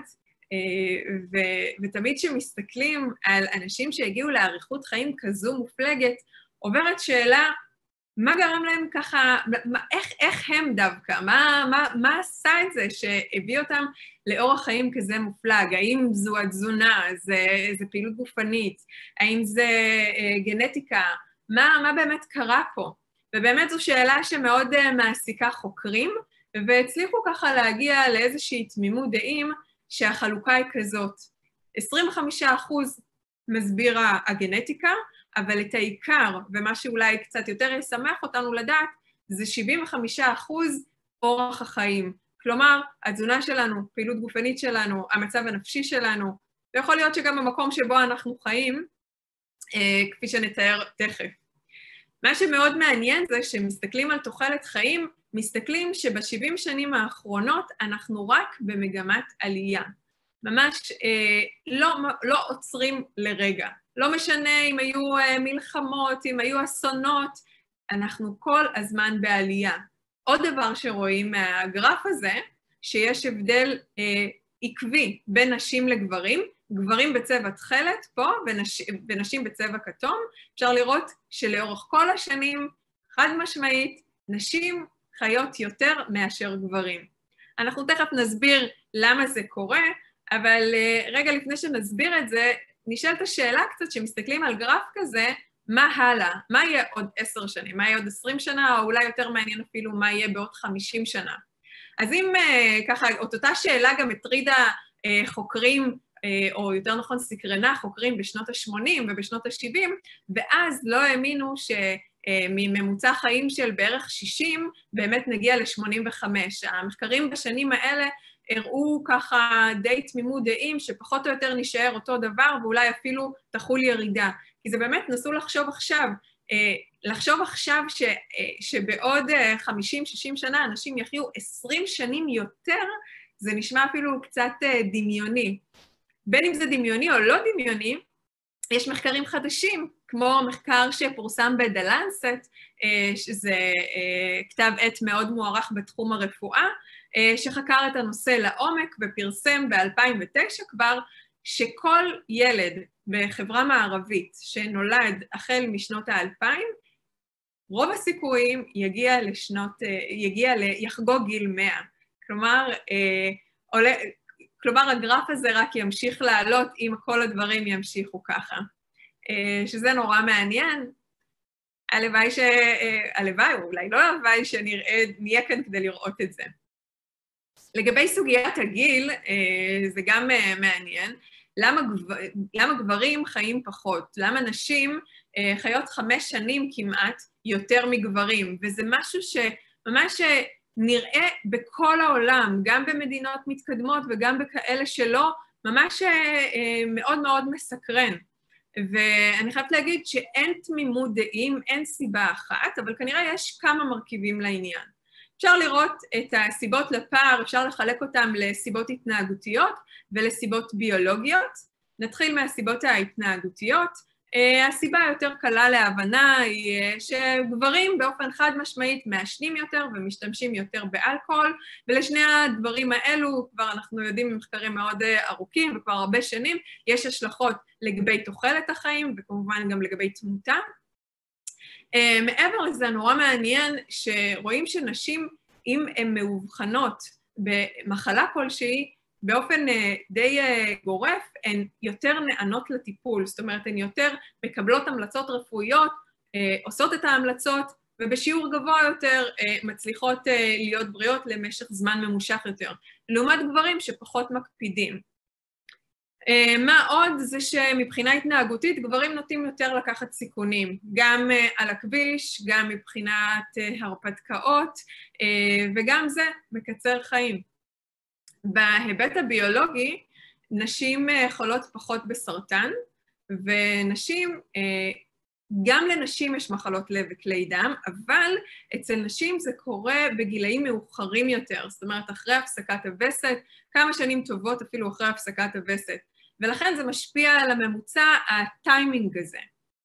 ו- ותמיד כשמסתכלים על אנשים שהגיעו לאריכות חיים כזו מופלגת, עוברת שאלה, מה גרם להם ככה, מה, איך, איך הם דווקא? מה, מה, מה עשה את זה שהביא אותם לאורח חיים כזה מופלג? האם זו התזונה, זה, זה פעילות גופנית? האם זה אה, גנטיקה? מה, מה באמת קרה פה? ובאמת זו שאלה שמאוד אה, מעסיקה חוקרים, והצליחו ככה להגיע לאיזושהי תמימות דעים שהחלוקה היא כזאת. עשרים וחמישה אחוז מסבירה הגנטיקה, אבל את העיקר, ומה שאולי קצת יותר ישמח אותנו לדעת, זה שבעים וחמישה אחוז אורח החיים. כלומר, התזונה שלנו, פעילות גופנית שלנו, המצב הנפשי שלנו, ויכול להיות שגם במקום שבו אנחנו חיים, אה, כפי שנתאר תכף. מה שמאוד מעניין זה שמסתכלים על תוחלת חיים, מסתכלים שבשבעים שנים האחרונות אנחנו רק במגמת עלייה. ממש אה, לא, לא עוצרים לרגע. לא משנה אם היו אה, מלחמות, אם היו אסונות, אנחנו כל הזמן בעלייה. עוד דבר שרואים מהגרף הזה, שיש הבדל אה, עקבי בין נשים לגברים, גברים בצבע תכלת פה ונש, ונשים בצבע כתום, אפשר לראות שלאורך כל השנים, חד משמעית, נשים חיות יותר מאשר גברים. אנחנו תכף נסביר למה זה קורה, אבל רגע לפני שנסביר את זה, נשאלת השאלה קצת שמסתכלים על גרף כזה, מה הלאה? מה יהיה עוד עשר שנים? מה יהיה עוד עשרים שנה? או אולי יותר מעניין אפילו מה יהיה בעוד חמישים שנה. אז אם ככה, אותה שאלה גם הטרידה חוקרים, או יותר נכון סקרנה חוקרים בשנות ה-שמונים ובשנות ה-שבעים, ואז לא האמינו ש... מממוצע חיים של בערך שישים, באמת נגיע ל-שמונים וחמש. המחקרים בשנים האלה הראו ככה די תמימות דעים, שפחות או יותר נשאר אותו דבר, ואולי אפילו תחול ירידה. כי זה באמת, נסו לחשוב עכשיו, לחשוב עכשיו ש, שבעוד חמישים שישים שנה אנשים יחיו עשרים שנים יותר, זה נשמע אפילו קצת דמיוני. בין אם זה דמיוני או לא דמיוני, יש מחקרים חדשים, כמו מחקר שפורסם ב-The Lancet, שזה כתב עת מאוד מוערך בתחום הרפואה, שחקר את הנושא לעומק ופרסם ב-אלפיים ותשע כבר, שכל ילד בחברה מערבית שנולד החל משנות האלפיים, רוב הסיכויים יגיע לשנות, יגיע ליחגוג גיל מאה. כלומר, עולה, כלומר, הגרף הזה רק ימשיך לעלות אם כל הדברים ימשיכו ככה. שזה נורא מעניין. הלוואי ש... הלוואי, או אולי לא הלוואי שנראה, נהיה כאן כדי לראות את זה. לגבי סוגיית הגיל, זה גם מעניין. למה, גבר... למה גברים חיים פחות? למה נשים חיות חמש שנים כמעט יותר מגברים? וזה משהו שממש נראה בכל העולם, גם במדינות מתקדמות וגם בכאלה שלא, ממש מאוד מאוד מסקרן. ואני חייבת להגיד שאין תמימות דעים, אין סיבה אחת, אבל כנראה יש כמה מרכיבים לעניין. אפשר לראות את הסיבות לפער, אפשר לחלק אותם לסיבות התנהגותיות ולסיבות ביולוגיות. נתחיל מהסיבות ההתנהגותיות. הסיבה היותר קלה להבנה היא שגברים באופן חד משמעית מעשנים יותר ומשתמשים יותר באלכוהול, ולשני הדברים האלו כבר אנחנו יודעים ממחקרים מאוד ארוכים וכבר הרבה שנים, יש השלכות לגבי תוחלת החיים וכמובן גם לגבי תמותה. מעבר לזה נורא מעניין שרואים שנשים, אם הן מאובחנות במחלה כלשהי, באופן די גורף, הן יותר נענות לטיפול, זאת אומרת, הן יותר מקבלות המלצות רפואיות, עושות את ההמלצות, ובשיעור גבוה יותר מצליחות להיות בריאות למשך זמן ממושך יותר, לעומת גברים שפחות מקפידים. מה עוד זה שמבחינה התנהגותית, גברים נוטים יותר לקחת סיכונים, גם על הכביש, גם מבחינת הרפתקאות, וגם זה מקצר חיים. בהיבט הביולוגי, נשים חולות פחות בסרטן, ונשים, גם לנשים יש מחלות לב וכלי דם, אבל אצל נשים זה קורה בגילאים מאוחרים יותר, זאת אומרת, אחרי הפסקת הווסת, כמה שנים טובות אפילו אחרי הפסקת הווסת, ולכן זה משפיע על הממוצע, הטיימינג הזה.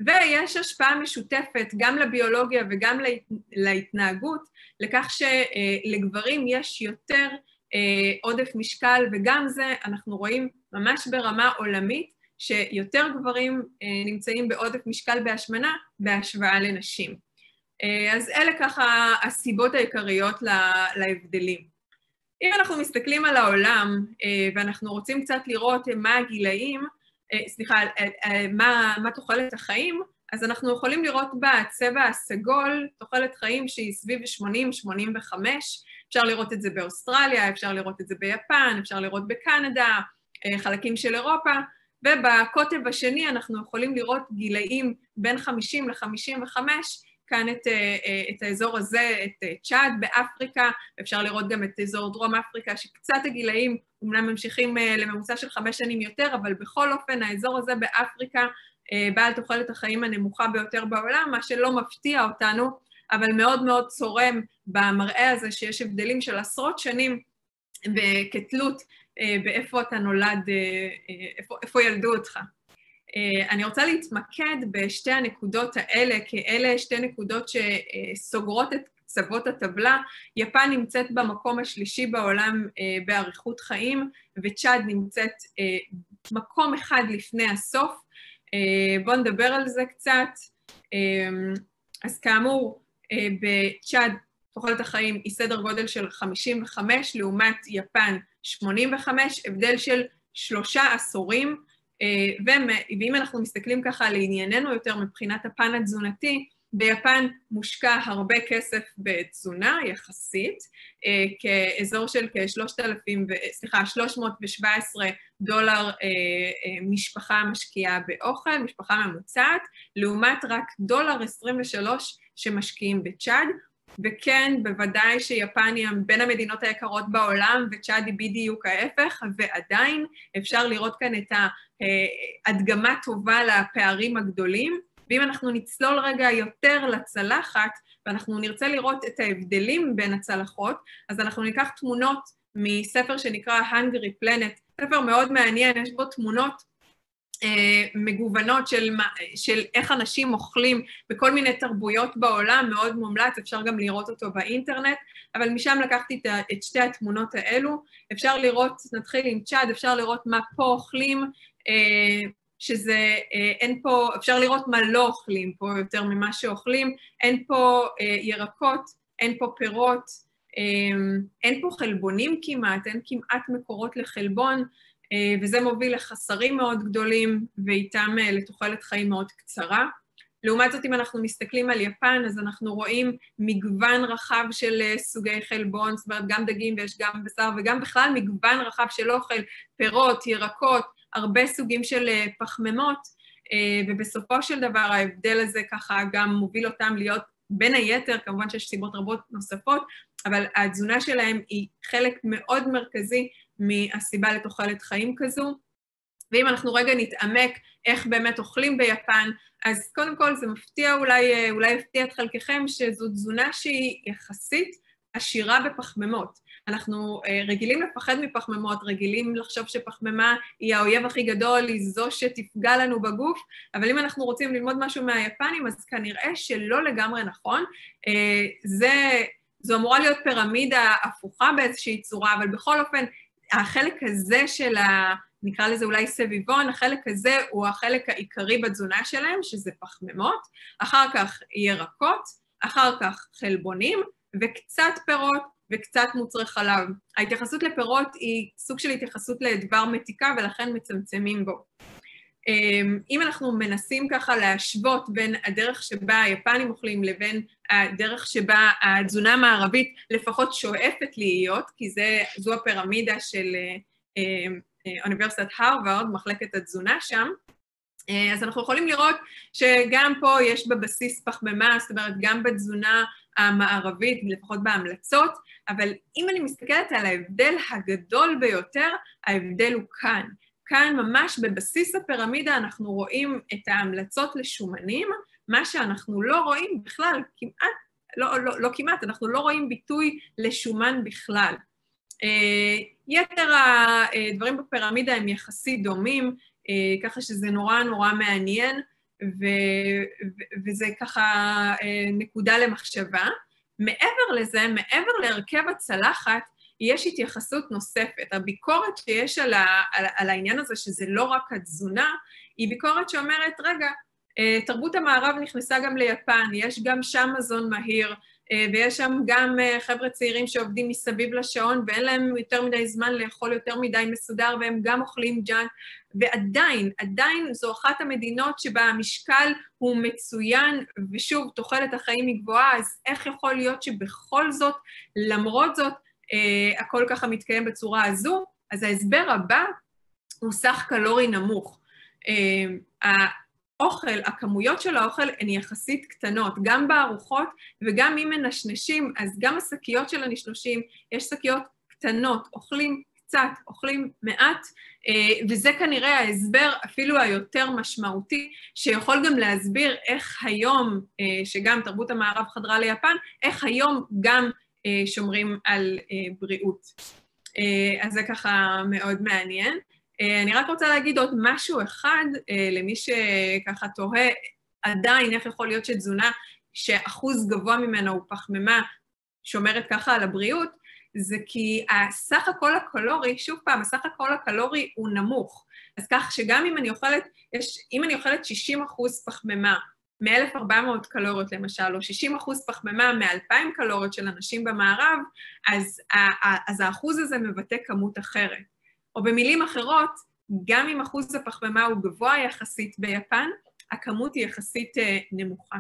ויש השפעה משותפת גם לביולוגיה וגם להתנהגות, לכך שלגברים יש יותר עודף משקל, וגם זה אנחנו רואים ממש ברמה עולמית, שיותר גברים נמצאים בעודף משקל בהשמנה בהשוואה לנשים. אז אלה ככה הסיבות העיקריות להבדלים. אם אנחנו מסתכלים על העולם, ואנחנו רוצים קצת לראות מה הגילאים, סליחה, מה, מה תוחלת החיים, אז אנחנו יכולים לראות בצבע הסגול, תוחלת חיים שהיא סביב שמונים שמונים וחמש, אפשר לראות את זה באוסטרליה, אפשר לראות את זה ביפן, אפשר לראות בקנדה, חלקים של אירופה, ובקוטב השני אנחנו יכולים לראות גילאים בין חמישים ל-חמישים וחמש, כאן את, את האזור הזה, את צ'אד באפריקה, אפשר לראות גם את אזור דרום אפריקה, שקצת הגילאים אומנם ממשיכים לממוצע של חמש שנים יותר, אבל בכל אופן האזור הזה באפריקה בעל תוחלת החיים הנמוכה ביותר בעולם, מה שלא מפתיע אותנו, אבל מאוד מאוד צורם במראה הזה שיש הבדלים של עשרות שנים וכתלות באיפה אתה נולד, איפה, איפה ילדו אותך. אני רוצה להתמקד בשתי הנקודות האלה, כי אלה שתי נקודות שסוגרות את קצוות הטבלה. יפן נמצאת במקום השלישי בעולם באריכות חיים, וצ'אד נמצאת מקום אחד לפני הסוף. בואו נדבר על זה קצת. אז כאמור, בצ'אד תוחלת החיים היא סדר גודל של חמישים וחמש, לעומת יפן שמונים וחמש, הבדל של שלושה עשורים, ואם אנחנו מסתכלים ככה לענייננו יותר מבחינת הפן התזונתי, ביפן מושקע הרבה כסף בתזונה יחסית, כאזור של כ-שלושת אלפים, סליחה, שלוש מאות ושבע עשרה דולר משפחה משקיעה באוכל, משפחה ממוצעת, לעומת רק דולר עשרים ושלוש שמשקיעים בצ'אד, וכן, בוודאי שיפן היא בין המדינות היקרות בעולם, וצ'אד היא בדיוק ההפך, ועדיין אפשר לראות כאן את ההדגמה טובה לפערים הגדולים, ואם אנחנו נצלול רגע יותר לצלחת, ואנחנו נרצה לראות את ההבדלים בין הצלחות, אז אנחנו ניקח תמונות מספר שנקרא Hungry Planet, ספר מאוד מעניין, יש בו תמונות מגוונות של, של איך אנשים אוכלים בכל מיני תרבויות בעולם, מאוד מומלץ, אפשר גם לראות אותו באינטרנט, אבל משם לקחתי את שתי התמונות האלו, אפשר לראות, נתחיל עם צ'אד, אפשר לראות מה פה אוכלים, שזה, אין פה, אפשר לראות מה לא אוכלים פה יותר ממה שאוכלים, אין פה ירקות, אין פה פירות, אין פה חלבונים כמעט, אין כמעט מקורות לחלבון, וזה מוביל לחסרים מאוד גדולים, ואיתם לתוחלת חיים מאוד קצרה. לעומת זאת, אם אנחנו מסתכלים על יפן, אז אנחנו רואים מגוון רחב של סוגי חלבון, זאת אומרת, גם דגים ויש גם בשר, וגם בכלל מגוון רחב של אוכל, פירות, ירקות, הרבה סוגים של פחמימות, ובסופו של דבר ההבדל הזה ככה גם מוביל אותם להיות בין היתר, כמובן שיש סיבות רבות נוספות, אבל התזונה שלהם היא חלק מאוד מרכזי מהסיבה לתוחלת חיים כזו. ואם אנחנו רגע נתעמק איך באמת אוכלים ביפן, אז קודם כל זה מפתיע, אולי, אולי יפתיע את חלקכם, שזו תזונה שהיא יחסית עשירה בפחמימות. אנחנו רגילים לפחד מפחמימות, רגילים לחשוב שפחמימה היא האויב הכי גדול, היא זו שתפגע לנו בגוף, אבל אם אנחנו רוצים ללמוד משהו מהיפנים, אז כנראה שלא לגמרי נכון. זה, זו אמורה להיות פירמידה הפוכה באיזושהי צורה, אבל בכל אופן, החלק הזה של ה... נקרא לזה אולי סביבון, החלק הזה הוא החלק העיקרי בתזונה שלהם, שזה פחמימות, אחר כך ירקות, אחר כך חלבונים, וקצת פירות וקצת מוצרי חלב. ההתייחסות לפירות היא סוג של התייחסות לדבר מתיקה, ולכן מצמצמים בו. אם אנחנו מנסים ככה להשוות בין הדרך שבה היפנים אוכלים לבין הדרך שבה התזונה המערבית לפחות שואפת להיות, כי זה, זו הפירמידה של אוניברסיטת הרווארד, מחלקת התזונה שם, אז אנחנו יכולים לראות שגם פה יש בבסיס פחמימה, זאת אומרת גם בתזונה המערבית, לפחות בהמלצות, אבל אם אני מסתכלת על ההבדל הגדול ביותר, ההבדל הוא כאן. כאן ממש בבסיס הפירמידה אנחנו רואים את ההמלצות לשומנים, מה שאנחנו לא רואים בכלל, כמעט, לא, לא, לא כמעט, אנחנו לא רואים ביטוי לשומן בכלל. יתר הדברים בפירמידה הם יחסית דומים, ככה שזה נורא נורא מעניין, וזה ככה נקודה למחשבה. מעבר לזה, מעבר להרכב הצלחת, יש התייחסות נוספת. הביקורת שיש על, ה, על, על העניין הזה, שזה לא רק התזונה, היא ביקורת שאומרת, רגע, תרבות המערב נכנסה גם ליפן, יש גם שם מזון מהיר, ויש שם גם חבר'ה צעירים שעובדים מסביב לשעון, ואין להם יותר מדי זמן לאכול יותר מדי מסודר, והם גם אוכלים ג'אנק, ועדיין, עדיין זו אחת המדינות שבה המשקל הוא מצוין, ושוב, תוחלת החיים היא גבוהה, אז איך יכול להיות שבכל זאת, למרות זאת, הכל ככה מתקיים בצורה הזו? אז ההסבר הבא הוא סך קלורי נמוך. האוכל, הכמויות של האוכל הן יחסית קטנות, גם בארוחות וגם אם מנשנשים, אז גם השקיות של הנשנושים, יש שקיות קטנות, אוכלים קצת, אוכלים מעט, וזה כנראה ההסבר אפילו היותר משמעותי, שיכול גם להסביר איך היום, שגם תרבות המערב חדרה ליפן, איך היום גם שומרים על בריאות. אז זה ככה מאוד מעניין. אני רק רוצה להגיד עוד משהו אחד, למי שככה תוהה עדיין איך יכול להיות שתזונה שאחוז גבוה ממנה הוא פחמימה שומרת ככה על הבריאות, זה כי הסך הכל הקלורי, שוב פעם, הסך הכל הקלורי הוא נמוך. אז כך שגם אם אני אוכלת, יש, אם אני אוכלת שישים אחוז פחמימה, מ-אלף וארבע מאות קלוריות למשל, או שישים אחוז פחמימה מ-אלפיים קלוריות של אנשים במערב, אז, אז האחוז הזה מבטא כמות אחרת. או במילים אחרות, גם אם אחוז הפחמימה הוא גבוה יחסית ביפן, הכמות היא יחסית נמוכה.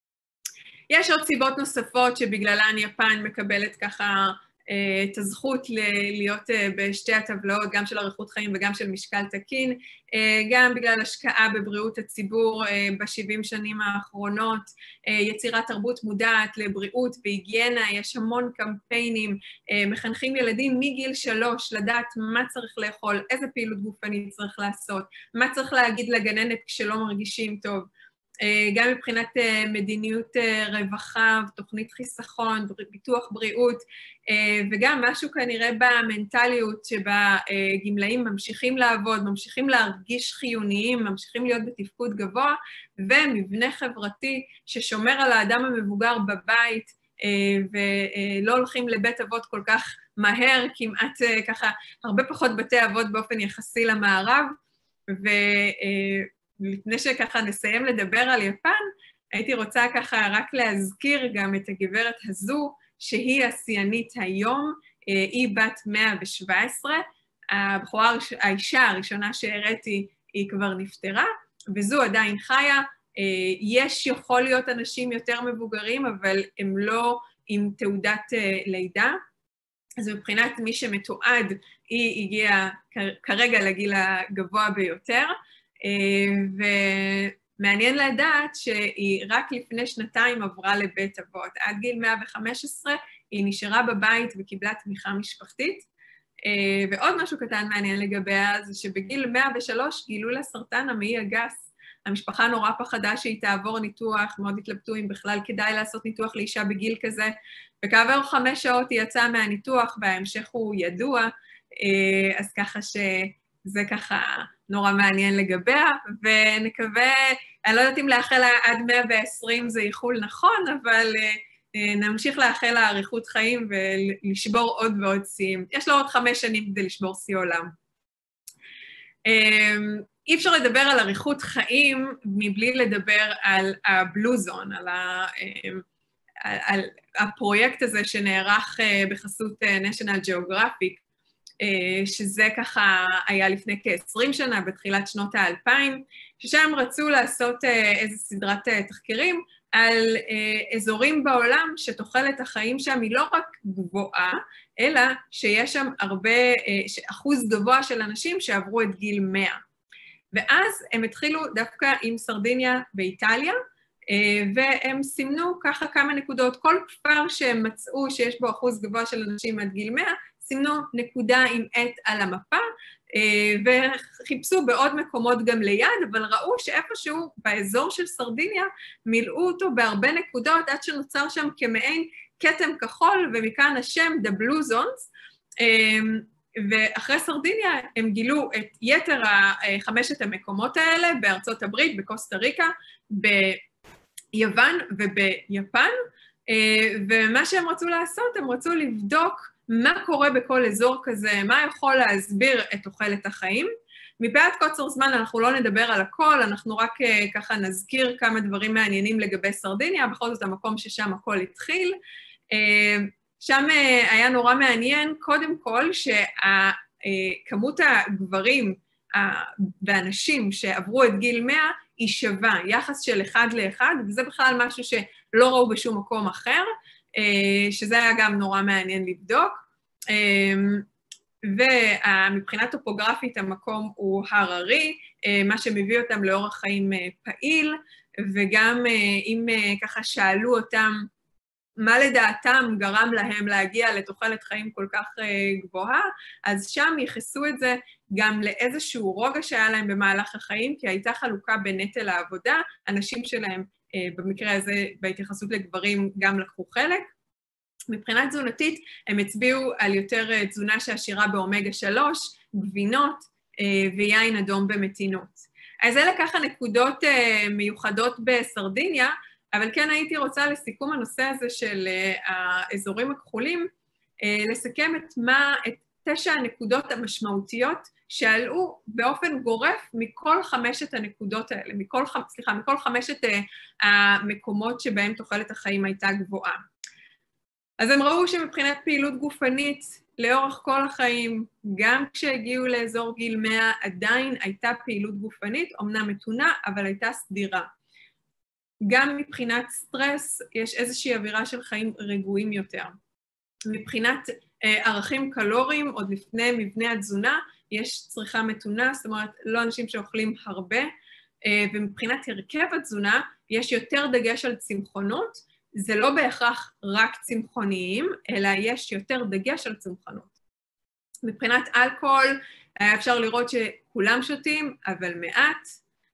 יש עוד סיבות נוספות שבגללן יפן מקבלת ככה את הזכות להיות בשתי הטבלאות, גם של אריכות חיים וגם של משקל תקין, גם בגלל השקעה בבריאות הציבור ב-שבעים שנים האחרונות, יצירת תרבות מודעת לבריאות והיגיינה, יש המון קמפיינים, מחנכים ילדים מגיל שלוש לדעת מה צריך לאכול, איזה פעילות גופנית צריך לעשות, מה צריך להגיד לגננת כשלא מרגישים טוב, גם מבחינת מדיניות רווחה, תוכנית חיסכון, ביטוח בריאות, וגם משהו כנראה במנטליות שבה גמלאים ממשיכים לעבוד, ממשיכים להרגיש חיוניים, ממשיכים להיות בתפקוד גבוה, ומבנה חברתי ששומר על האדם המבוגר בבית, ולא הולכים לבית אבות כל כך מהר, כמעט ככה הרבה פחות בתי אבות באופן יחסי למערב, ו... לפני שככה נסיים לדבר על יפן, הייתי רוצה ככה רק להזכיר גם את הגברת הזו, שהיא השיאנית היום, היא בת מאה ושבע עשרה, הבחורה, האישה הראשונה שהראיתי היא כבר נפטרה, וזו עדיין חיה, יש יכול להיות אנשים יותר מבוגרים, אבל הם לא עם תעודת לידה, אז מבחינת מי שמתועד, היא הגיעה כרגע לגיל הגבוה ביותר, ומעניין לדעת שהיא רק לפני שנתיים עברה לבית אבות. עד גיל מאה וחמש עשרה היא נשארה בבית וקיבלה תמיכה משפחתית. ועוד משהו קטן מעניין לגביה זה שבגיל מאה ושלוש גילו לה סרטן המעי הגס. המשפחה נורא פחדה שהיא תעבור ניתוח, מאוד התלבטו אם בכלל כדאי לעשות ניתוח לאישה בגיל כזה. וכעבור חמש שעות היא יצאה מהניתוח וההמשך הוא ידוע, אז ככה ש... זה ככה נורא מעניין לגביה, ונקווה, אני לא יודעת אם לאחל לה עד מאה ועשרים זה איחול נכון, אבל נמשיך לאחל לה אריכות חיים ולשבור עוד ועוד שיאים. יש לו עוד חמש שנים כדי לשבור שיא עולם. אי אפשר לדבר על אריכות חיים מבלי לדבר על הבלוזון, על, ה, על הפרויקט הזה שנערך בחסות National Geographic, שזה ככה היה לפני כ-עשרים שנה, בתחילת שנות האלפיים, ששם רצו לעשות איזו סדרת תחקירים על אזורים בעולם שתוחלת החיים שם היא לא רק גבוהה, אלא שיש שם הרבה, אחוז גבוה של אנשים שעברו את גיל מאה. ואז הם התחילו דווקא עם סרדיניה באיטליה, והם סימנו ככה כמה נקודות. כל כפר שהם מצאו שיש בו אחוז גבוה של אנשים עד גיל מאה, סימנו נקודה עם עט על המפה, וחיפשו בעוד מקומות גם ליד, אבל ראו שאיפשהו באזור של סרדיניה מילאו אותו בהרבה נקודות, עד שנוצר שם כמעין כתם כחול, ומכאן השם The Blue Zones, ואחרי סרדיניה הם גילו את יתר חמשת המקומות האלה בארצות הברית, בקוסטה ריקה, ביוון וביפן, ומה שהם רצו לעשות, הם רצו לבדוק מה קורה בכל אזור כזה, מה יכול להסביר את תוחלת החיים. מפאת קוצר זמן אנחנו לא נדבר על הכל, אנחנו רק ככה נזכיר כמה דברים מעניינים לגבי סרדיניה, בכל זאת המקום ששם הכל התחיל. שם היה נורא מעניין, קודם כל, שכמות הגברים והנשים שעברו את גיל מאה היא שווה, יחס של אחד לאחד, וזה בכלל משהו שלא ראו בשום מקום אחר, שזה היה גם נורא מעניין לבדוק. ומבחינה טופוגרפית המקום הוא הררי, מה שמביא אותם לאורח חיים פעיל, וגם אם ככה שאלו אותם מה לדעתם גרם להם להגיע לתוחלת חיים כל כך גבוהה, אז שם ייחסו את זה גם לאיזשהו רוגע שהיה להם במהלך החיים, כי הייתה חלוקה בנטל העבודה, אנשים שלהם במקרה הזה בהתייחסות לגברים גם לקחו חלק. מבחינת תזונתית, הם הצביעו על יותר תזונה שעשירה באומגה שלוש, גבינות ויין אדום במתינות. אז אלה ככה נקודות מיוחדות בסרדיניה, אבל כן הייתי רוצה לסיכום הנושא הזה של האזורים הכחולים, לסכם את מה, את תשע הנקודות המשמעותיות שעלו באופן גורף מכל חמשת הנקודות האלה, מכל, סליחה, מכל חמשת המקומות שבהם תוחלת החיים הייתה גבוהה. אז הם ראו שמבחינת פעילות גופנית, לאורך כל החיים, גם כשהגיעו לאזור גיל מאה, עדיין הייתה פעילות גופנית, אמנם מתונה, אבל הייתה סדירה. גם מבחינת סטרס, יש איזושהי אווירה של חיים רגועים יותר. מבחינת אה, ערכים קלוריים, עוד לפני מבנה התזונה, יש צריכה מתונה, זאת אומרת, לא אנשים שאוכלים הרבה, אה, ומבחינת הרכב התזונה, יש יותר דגש על צמחונות, זה לא בהכרח רק צמחוניים, אלא יש יותר דגש על צמחונות. מבחינת אלכוהול, אפשר לראות שכולם שותים, אבל מעט,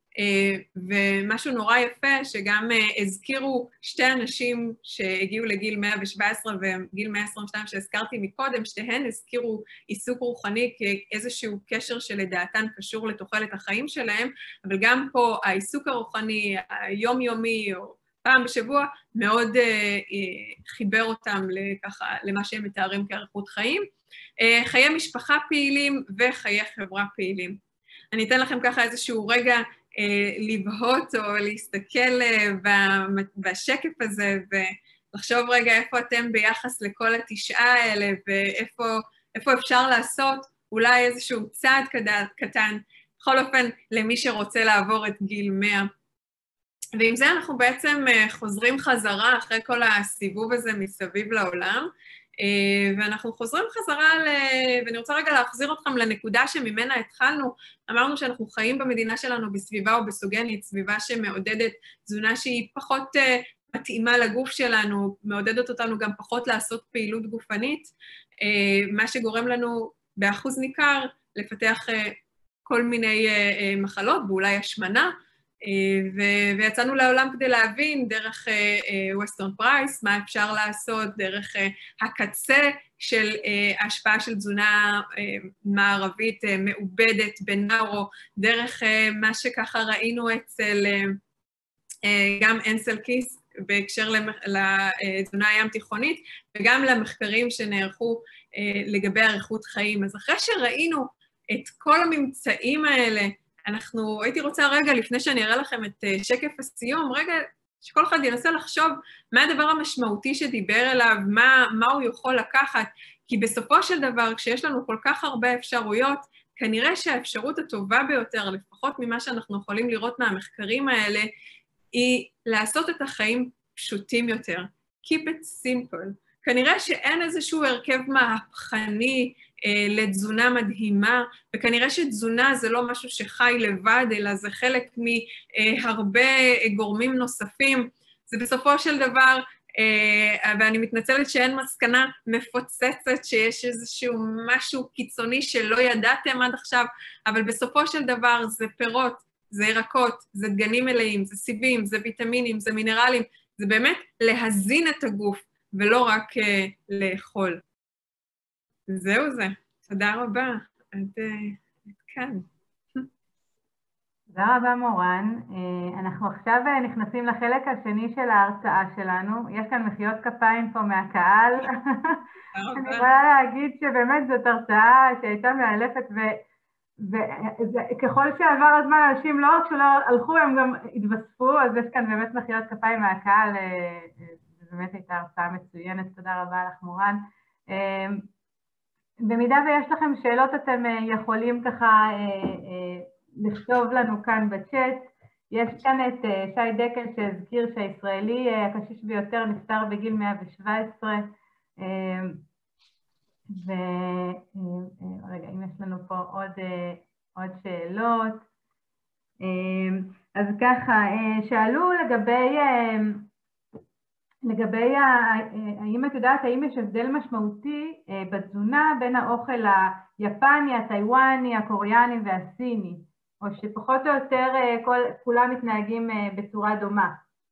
ומשהו נורא יפה, שגם הזכירו שתי אנשים שהגיעו לגיל מאה שבע עשרה וגיל מאה עשרים ושתיים שהזכרתי מקודם, שתיהן הזכירו עיסוק רוחני כאיזשהו קשר שלדעתן קשור לתוחלת החיים שלהם, אבל גם פה העיסוק הרוחני, היומיומי, או פעם בשבוע, מאוד uh, חיבר אותם לככה, למה שהם מתארים כאריכות חיים. Uh, חיי משפחה פעילים וחיי חברה פעילים. אני אתן לכם ככה איזשהו רגע uh, לבהות או להסתכל uh, בשקף הזה, ולחשוב רגע איפה אתם ביחס לכל התשעה האלה, ואיפה איפה אפשר לעשות אולי איזשהו צעד קטן, בכל אופן למי שרוצה לעבור את גיל מאה. ועם זה אנחנו בעצם חוזרים חזרה אחרי כל הסיבוב הזה מסביב לעולם, ואנחנו חוזרים חזרה, ל... ואני רוצה רגע להחזיר אתכם לנקודה שממנה התחלנו. אמרנו שאנחנו חיים במדינה שלנו בסביבה אובסוגנית, סביבה שמעודדת תזונה שהיא פחות מתאימה לגוף שלנו, מעודדת אותנו גם פחות לעשות פעילות גופנית, מה שגורם לנו באחוז ניכר לפתח כל מיני מחלות, ואולי השמנה, ויצאנו לעולם כדי להבין דרך ווסטרן פרייס, מה אפשר לעשות, דרך הקצה של ההשפעה של תזונה מערבית מעובדת בנאורו, דרך מה שככה ראינו אצל גם אנסל קיס, בהקשר לתזונה הים תיכונית, וגם למחקרים שנערכו לגבי אריכות חיים. אז אחרי שראינו את כל הממצאים האלה, אנחנו, הייתי רוצה רגע, לפני שאני אראה לכם את שקף הסיום, רגע שכל אחד ינסה לחשוב מה הדבר המשמעותי שדיבר אליו, מה, מה הוא יכול לקחת, כי בסופו של דבר, כשיש לנו כל כך הרבה אפשרויות, כנראה שהאפשרות הטובה ביותר, לפחות ממה שאנחנו יכולים לראות מהמחקרים האלה, היא לעשות את החיים פשוטים יותר. Keep it simple. כנראה שאין איזשהו הרכב מהפכני אה, לתזונה מדהימה, וכנראה שתזונה זה לא משהו שחי לבד, אלא זה חלק מהרבה גורמים נוספים. זה בסופו של דבר, אה, ואני מתנצלת שאין מסקנה מפוצצת, שיש איזשהו משהו קיצוני שלא ידעתם עד עכשיו, אבל בסופו של דבר זה פירות, זה ירקות, זה דגנים מלאים, זה סיבים, זה ויטמינים, זה מינרלים, זה באמת להזין את הגוף, ולא רק uh, לאכול. זהו זה. תודה רבה, את כאן. תודה רבה מורן. אנחנו עכשיו נכנסים לחלק השני של ההרצאה שלנו. יש כאן מחיאות כפיים פה מהקהל. אני יכולה להגיד שבאמת זאת הרצאה שהייתה מאלפת, וככל שעבר הזמן אנשים לא רק שלא הלכו, הם גם התווספו, אז יש כאן באמת מחיאות כפיים מהקהל. באמת הייתה הרצאה מצוינת, תודה רבה לך מורן. במידה ויש לכם שאלות אתם יכולים ככה לכתוב לנו כאן בצ'אט. יש כאן את שי דקל שהזכיר שהישראלי הקשיש ביותר נפטר בגיל מאה שבע עשרה, ורגע, אם יש לנו פה עוד, עוד שאלות. אז ככה, שאלו לגבי, לגבי, האם את יודעת, האם יש הבדל משמעותי בתזונה בין האוכל היפני, הטיוואני, הקוריאני והסיני, או שפחות או יותר כל, כולם מתנהגים בצורה דומה?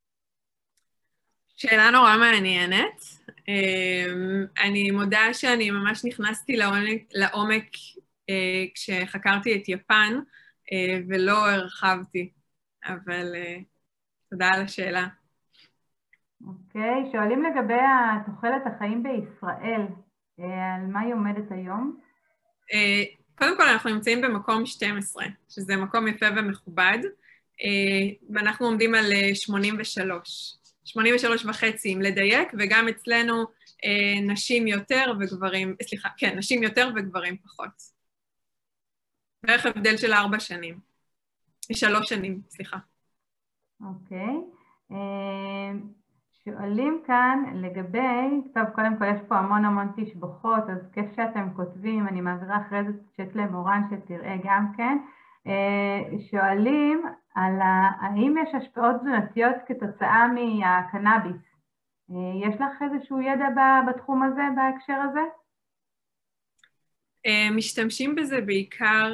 שאלה נורא מעניינת. אני מודה שאני ממש נכנסתי לעומק, לעומק כשחקרתי את יפן, ולא הרחבתי, אבל תודה על השאלה. אוקיי, שואלים לגבי תוחלת החיים בישראל, על מה היא עומדת היום? קודם כל אנחנו נמצאים במקום שתים עשרה, שזה מקום יפה ומכובד, ואנחנו עומדים על שמונים ושלוש. שמונים ושלוש וחצי, אם לדייק, וגם אצלנו נשים יותר וגברים, סליחה, כן, נשים יותר וגברים פחות. בערך הבדל של ארבע שנים. שלוש שנים, סליחה. אוקיי. שואלים כאן לגבי, טוב, קודם כל יש פה המון המון תשבחות, אז כיף שאתם כותבים, אני מעבירה אחרי זה צ'אט למורן שתראה גם כן. שואלים על האם יש השפעות תזונתיות כתוצאה מהקנאביס. יש לך איזשהו ידע בתחום הזה, בהקשר הזה? משתמשים בזה בעיקר,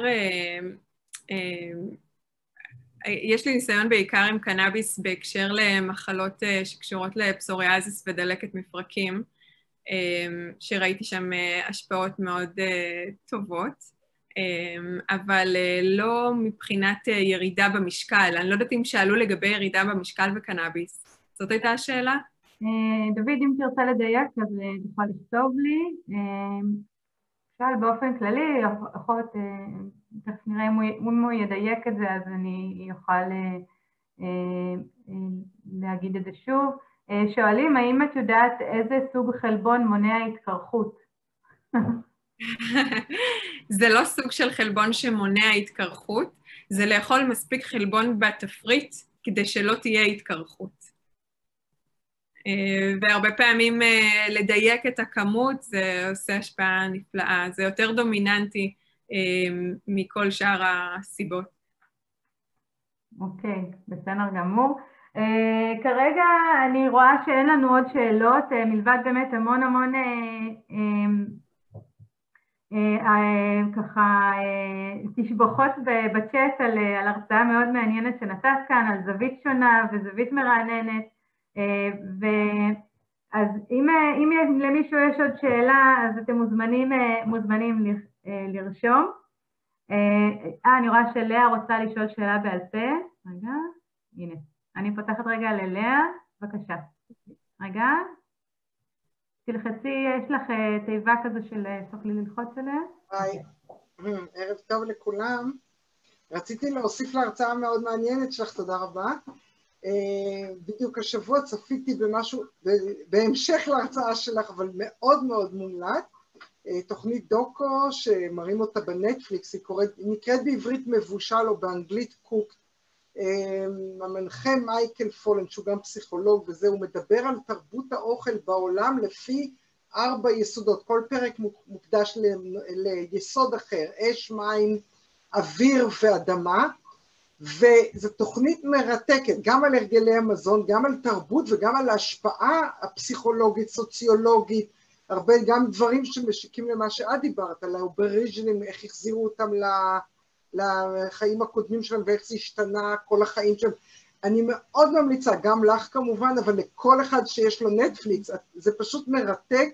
יש לי ניסיון בעיקר עם קנאביס בהקשר למחלות שקשורות לפסוריאזיס ודלקת מפרקים, שראיתי שם השפעות מאוד טובות. אבל לא מבחינת ירידה במשקל. אני לא יודעת אם שאלו לגבי ירידה במשקל וקנאביס. זאת הייתה השאלה? דוד, אם תרצה לדייק, אז תוכל לכתוב לי. שאל באופן כללי, אחות, תכף נראה אם הוא ידייק את זה, אז אני אוכל להגיד את זה שוב. שואלים, האם את יודעת איזה סוג חלבון מונע התקרחות? זה לא סוג של חלבון שמונע התקרחות, זה לאכול מספיק חלבון בתפריט כדי שלא תהיה התקרחות. והרבה פעמים לדייק את הכמות זה עושה השפעה נפלאה, זה יותר דומיננטי מכל שאר הסיבות. אוקיי, בסדר גמור. כרגע אני רואה שאין לנו עוד שאלות, מלבד באמת המון המון ככה תשבחות בצ'אט על הרצאה מאוד מעניינת שנתת כאן, על זווית שונה וזווית מרעננת. אז אם למישהו יש עוד שאלה, אז אתם מוזמנים, מוזמנים לרשום. אה, אני רואה שלאה רוצה לשאול שאלה בעל פה. רגע, הנה. אני פותחת רגע ללאה, בבקשה. רגע. תלחצי, יש לך תיבה כזו של תוכלי ללחוץ עליה. היי, ערב טוב לכולם. רציתי להוסיף להרצאה מאוד מעניינת שלך, תודה רבה. בדיוק השבוע צפיתי במשהו, בהמשך להרצאה שלך, אבל מאוד מאוד מומלץ, תוכנית דוקו שמראים אותה בנטפליקס, היא קוראת, היא נקראת בעברית מבושל או באנגלית קוק, המנחה מייקל פולן, שהוא גם פסיכולוג וזה, הוא מדבר על תרבות האוכל בעולם לפי ארבע יסודות, כל פרק מוקדש ליסוד אחר, אש, מים, אוויר ואדמה, וזו תוכנית מרתקת, גם על הרגלי המזון, גם על תרבות וגם על ההשפעה הפסיכולוגית, סוציולוגית, הרבה גם דברים שמשיקים למה שאת דיברת, על האובריג'ינים, איך החזירו אותם לחיים הקודמים שלהם ואיך זה השתנה כל החיים שלהם. אני מאוד ממליצה, גם לך כמובן, אבל לכל אחד שיש לו נטפליקס, זה פשוט מרתק,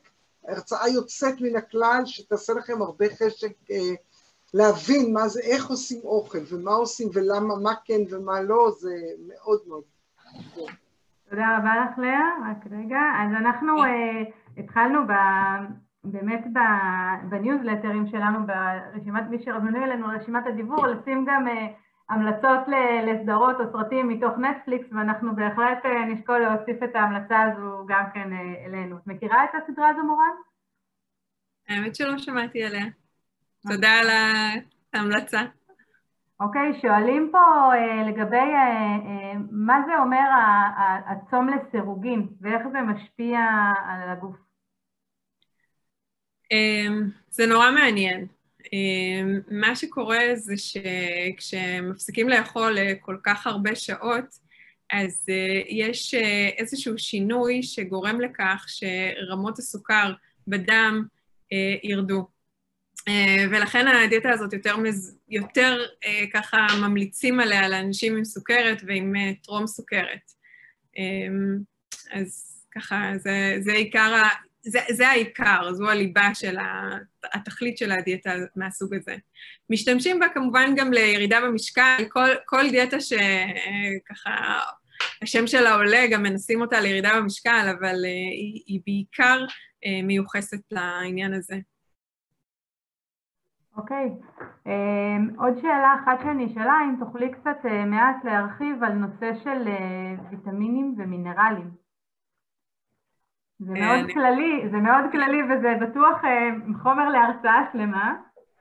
הרצאה יוצאת מן הכלל, שתעשה לכם הרבה חשק להבין מה זה, איך עושים אוכל, ומה עושים ולמה, מה כן ומה לא, זה מאוד מאוד. תודה רבה לך, לאה. רק רגע. אז אנחנו התחלנו באמת בניוזלטרים שלנו, ברשימת, מי שרזמנו אלינו, רשימת הדיבור, לשים גם המלצות לסדרות או סרטים מתוך נטפליקס, ואנחנו בהחלט נשקול להוסיף את ההמלצה הזו גם כן אלינו. את מכירה את הסדרה הזו, מורן? האמת שלא שמעתי עליה. תודה על ההמלצה. אוקיי, שואלים פה לגבי מה זה אומר הצום לסירוגין, ואיך זה משפיע על הגוף. זה נורא מעניין. מה שקורה זה שכשמפסיקים לאכול כל כך הרבה שעות, אז יש איזשהו שינוי שגורם לכך שרמות הסוכר בדם ירדו. ולכן הדיאטה הזאת יותר, יותר ככה ממליצים עליה לאנשים עם סוכרת ועם טרום סוכרת. אז ככה, זה, זה עיקר, זה, זה העיקר, זו הליבה של התכלית של הדיאטה מהסוג הזה. משתמשים בה כמובן גם לירידה במשקל, כל, כל דיאטה שככה השם שלה עולה, גם מנסים אותה לירידה במשקל, אבל היא, היא בעיקר מיוחסת לעניין הזה. אוקיי, עוד שאלה אחת שאני שאלה, אם תוכלי קצת מעט להרחיב על נושא של ויטמינים ומינרלים. זה מאוד כללי, זה מאוד כללי וזה בטוח חומר להרצאה שלמה.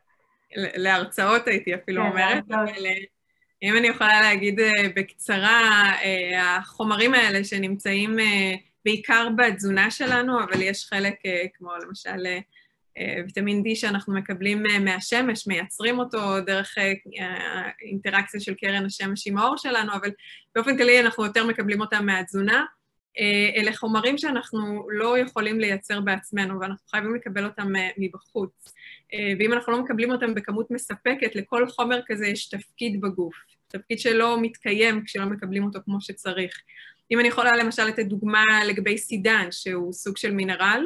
להרצאות הייתי אפילו אומרת, אבל אם אני יכולה להגיד בקצרה, החומרים האלה שנמצאים בעיקר בתזונה שלנו, אבל יש חלק כמו למשל ויטמין D שאנחנו מקבלים מהשמש, מייצרים אותו דרך האינטראקציה של קרן השמש עם האור שלנו, אבל באופן כללי אנחנו יותר מקבלים אותם מהתזונה. אלה חומרים שאנחנו לא יכולים לייצר בעצמנו, ואנחנו חייבים לקבל אותם מבחוץ. ואם אנחנו לא מקבלים אותם בכמות מספקת, לכל חומר כזה יש תפקיד בגוף. תפקיד שלא מתקיים כשלא מקבלים אותו כמו שצריך. אם אני יכולה למשל לתת דוגמה לגבי סידן, שהוא סוג של מינרל,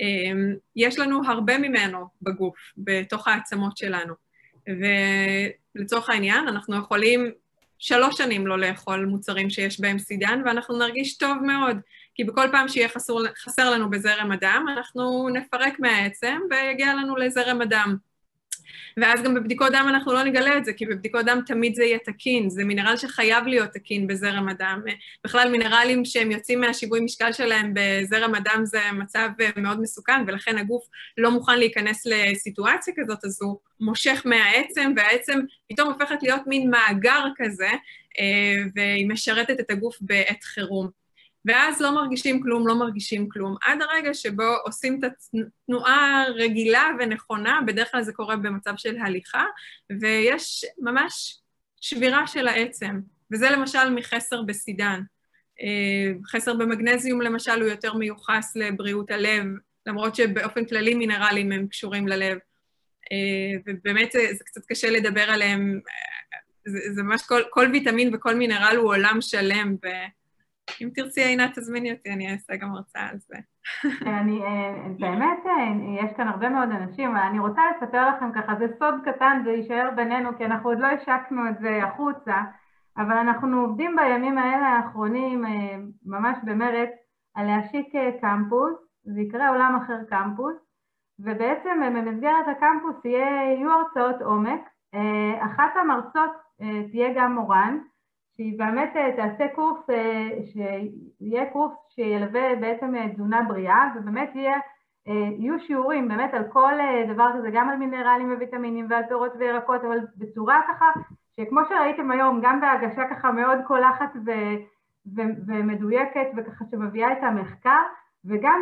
יש לנו הרבה ממנו בגוף, בתוך העצמות שלנו. ולצורך העניין, אנחנו יכולים שלוש שנים לא לאכול מוצרים שיש בהם סידן, ואנחנו נרגיש טוב מאוד, כי בכל פעם שיהיה חסר, חסר לנו בזרם הדם, אנחנו נפרק מהעצם ויגיע לנו לזרם הדם. ואז גם בבדיקות דם אנחנו לא נגלה את זה, כי בבדיקות דם תמיד זה יהיה תקין, זה מינרל שחייב להיות תקין בזרם הדם. בכלל מינרלים שהם יוצאים מהשיווי משקל שלהם בזרם הדם זה מצב מאוד מסוכן, ולכן הגוף לא מוכן להיכנס לסיטואציה כזאת, אז הוא מושך מהעצם, והעצם פתאום הופכת להיות מין מאגר כזה, והיא משרתת את הגוף בעת חירום. ואז לא מרגישים כלום, לא מרגישים כלום. עד הרגע שבו עושים את התנועה רגילה ונכונה, בדרך כלל זה קורה במצב של הליכה, ויש ממש שבירה של העצם. וזה למשל מחסר בסידן. חסר במגנזיום למשל הוא יותר מיוחס לבריאות הלב, למרות שבאופן כללי מינרלים הם קשורים ללב. ובאמת זה קצת קשה לדבר עליהם, זה, זה ממש כל, כל ויטמין וכל מינרל הוא עולם שלם, ו... אם תרצי עינת תזמיני אותי, אני אעשה גם הרצאה על זה. אני, באמת, יש כאן הרבה מאוד אנשים, אני רוצה לספר לכם ככה, זה סוד קטן, זה יישאר בינינו, כי אנחנו עוד לא השקנו את זה החוצה, אבל אנחנו עובדים בימים האלה האחרונים, ממש במרץ, על להשיק קמפוס, זה יקרה עולם אחר קמפוס, ובעצם במסגרת הקמפוס יהיו הרצאות עומק, אחת המרצות תהיה גם מורן, שהיא באמת תעשה קורס, שיהיה קורס שילווה בעצם תזונה בריאה, ובאמת יהיה, יהיו שיעורים באמת על כל דבר כזה, גם על מינרלים וויטמינים ועל פירות וירקות, אבל בצורה ככה, שכמו שראיתם היום, גם בהגשה ככה מאוד קולחת ו, ו, ומדויקת, וככה שמביאה את המחקר, וגם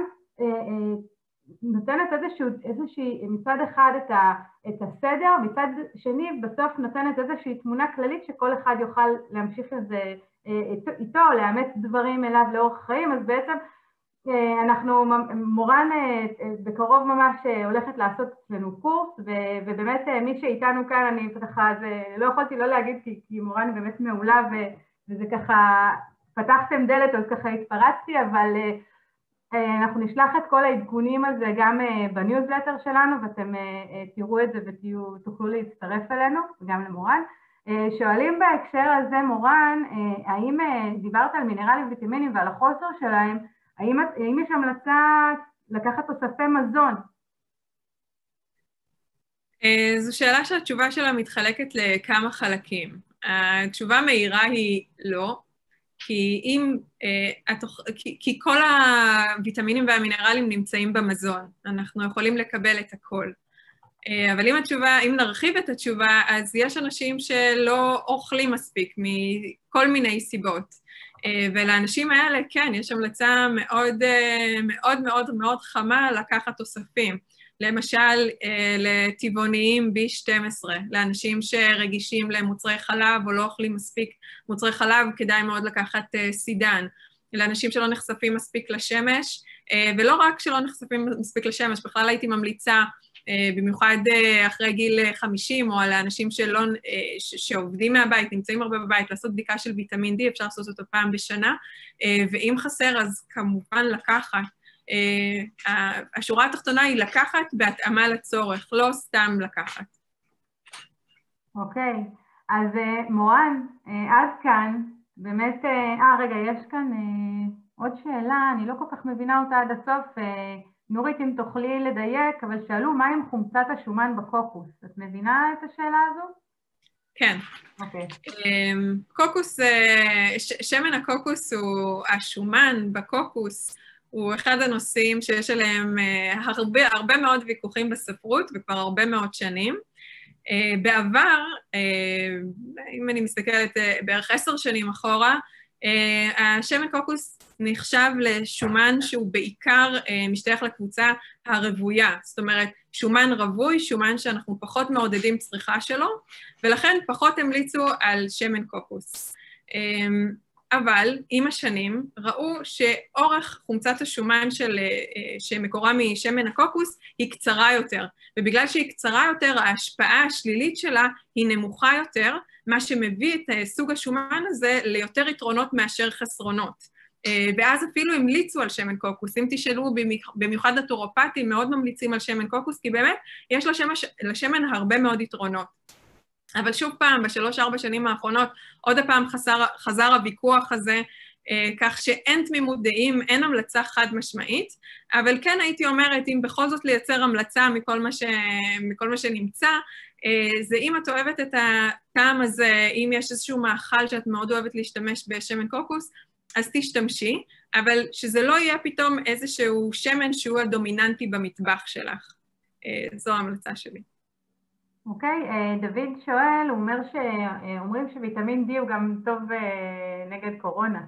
נותנת איזשהו, איזושהי, מצד אחד את, ה, את הסדר, מצד שני בסוף נותנת איזושהי תמונה כללית שכל אחד יוכל להמשיך את זה איתו, לאמץ דברים אליו לאורך חיים, אז בעצם אנחנו, מורן בקרוב ממש הולכת לעשות לנו קורס, ובאמת מי שאיתנו כאן, אני ככה, לא יכולתי לא להגיד כי, כי מורן באמת מעולה, וזה ככה, פתחתם דלת, אז ככה התפרצתי, אבל אנחנו נשלח את כל העדכונים על זה גם בניוזלטר שלנו, ואתם תראו את זה ותוכלו להצטרף אלינו, וגם למורן. שואלים בהקשר הזה, מורן, האם דיברת על מינרלים ויטמינים ועל החוסר שלהם, האם, האם יש המלצה לקחת תוספי מזון? זו שאלה שהתשובה שלה מתחלקת לכמה חלקים. התשובה המהירה היא לא, כי, אם, כי, כי כל הוויטמינים והמינרלים נמצאים במזון, אנחנו יכולים לקבל את הכל. אבל אם התשובה, אם נרחיב את התשובה, אז יש אנשים שלא אוכלים מספיק מכל מיני סיבות. ולאנשים האלה, כן, יש המלצה מאוד מאוד מאוד מאוד חמה לקחת תוספים. למשל, לטבעוניים בי שתים עשרה, לאנשים שרגישים למוצרי חלב או לא אוכלים מספיק מוצרי חלב, כדאי מאוד לקחת סידן. לאנשים שלא נחשפים מספיק לשמש, ולא רק שלא נחשפים מספיק לשמש, בכלל הייתי ממליצה, במיוחד אחרי גיל חמישים, או על האנשים שלא, שעובדים מהבית, נמצאים הרבה בבית, לעשות בדיקה של ויטמין די, אפשר לעשות אותו פעם בשנה, ואם חסר, אז כמובן לקחת. השורה התחתונה היא לקחת בהתאמה לצורך, לא סתם לקחת. אוקיי, אז מורן, עד כאן, באמת, אה, רגע, יש כאן עוד שאלה, אני לא כל כך מבינה אותה עד הסוף, נורית, אם תוכלי לדייק, אבל שאלו מה עם חומצת השומן בקוקוס, את מבינה את השאלה הזו? כן. אוקיי. קוקוס, שמן הקוקוס הוא, השומן בקוקוס, הוא אחד הנושאים שיש עליהם הרבה, הרבה מאוד ויכוחים בספרות, וכבר הרבה מאוד שנים. בעבר, אם אני מסתכלת בערך עשר שנים אחורה, השמן קוקוס נחשב לשומן שהוא בעיקר משתייך לקבוצה הרבויה, זאת אומרת, שומן רבוי, שומן שאנחנו פחות מעודדים צריכה שלו, ולכן פחות המליצו על שמן קוקוס. אבל עם השנים ראו שאורך חומצת השומן של, שמקורה משמן הקוקוס היא קצרה יותר, ובגלל שהיא קצרה יותר, ההשפעה השלילית שלה היא נמוכה יותר, מה שמביא את סוג השומן הזה ליותר יתרונות מאשר חסרונות. ואז אפילו המליצו על שמן קוקוס. אם תשאלו, במיוחד הטורופטים מאוד ממליצים על שמן קוקוס, כי באמת יש לשמן, לשמן הרבה מאוד יתרונות. אבל שוב פעם, בשלוש ארבע שנים האחרונות, עוד הפעם חזר, חזר הוויכוח הזה, כך שאין תמימות דעים, אין המלצה חד משמעית, אבל כן הייתי אומרת, אם בכל זאת לייצר המלצה מכל מה, ש... מכל מה שנמצא, זה אם את אוהבת את הטעם הזה, אם יש איזשהו מאכל שאת מאוד אוהבת להשתמש בשמן קוקוס, אז תשתמשי, אבל שזה לא יהיה פתאום איזשהו שמן שהוא הדומיננטי במטבח שלך. זו ההמלצה שלי. אוקיי, דוד שואל, הוא אומר שאומרים שוויטמין D הוא גם טוב נגד קורונה.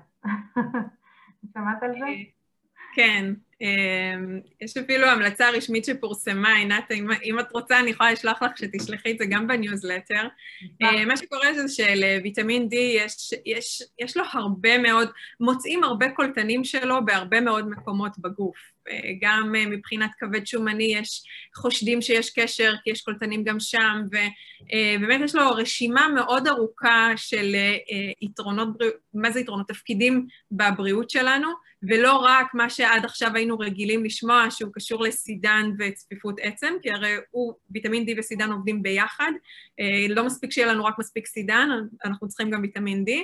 שמעת על זה? כן, יש אפילו המלצה רשמית שפורסמה, עינת, אם את רוצה אני יכולה לשלוח לך שתשלחי את זה גם בניוזלטר. מה שקורה זה שלוויטמין D יש, יש, יש לו הרבה מאוד, מוצאים הרבה קולטנים שלו בהרבה מאוד מקומות בגוף. גם מבחינת כבד שומני יש חושדים שיש קשר, כי יש קולטנים גם שם, ובאמת יש לו רשימה מאוד ארוכה של יתרונות, מה זה יתרונות? תפקידים בבריאות שלנו, ולא רק מה שעד עכשיו היינו רגילים לשמוע, שהוא קשור לסידן וצפיפות עצם, כי הרי הוא, ויטמין D וסידן עובדים ביחד, לא מספיק שיהיה לנו רק מספיק סידן, אנחנו צריכים גם ויטמין D,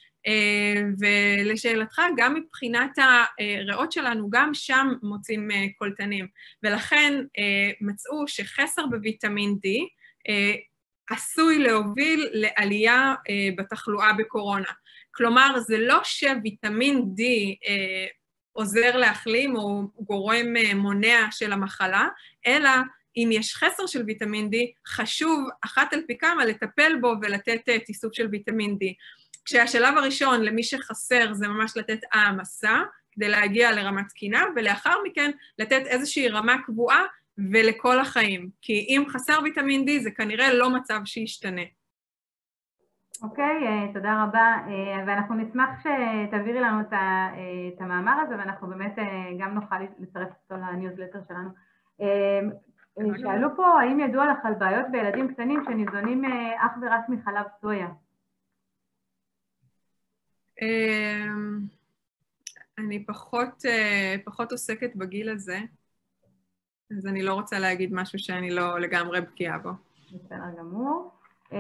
ולשאלתך, גם מבחינת הריאות שלנו, גם שם מוצאים קולטנים, ולכן מצאו שחסר בוויטמין D עשוי להוביל לעלייה בתחלואה בקורונה. כלומר, זה לא שוויטמין D עוזר להחלים או גורם מונע של המחלה, אלא אם יש חסר של ויטמין D, חשוב אחת על פי כמה לטפל בו ולתת תיסוף של ויטמין D. כשהשלב הראשון למי שחסר זה ממש לתת העמסה, כדי להגיע לרמת תקינה, ולאחר מכן לתת איזושהי רמה קבועה ולכל החיים. כי אם חסר ויטמין D זה כנראה לא מצב שישתנה. אוקיי, תודה רבה, ואנחנו נשמח שתעבירי לנו את המאמר הזה, ואנחנו באמת גם נוכל לצרף אותו לניוזלטר שלנו. שאלו פה, האם ידוע לך על בעיות בילדים קטנים שניזונים אך ורק מחלב סויה? אני פחות, פחות עוסקת בגיל הזה, אז אני לא רוצה להגיד משהו שאני לא לגמרי בקיאה בו. בסדר גמור.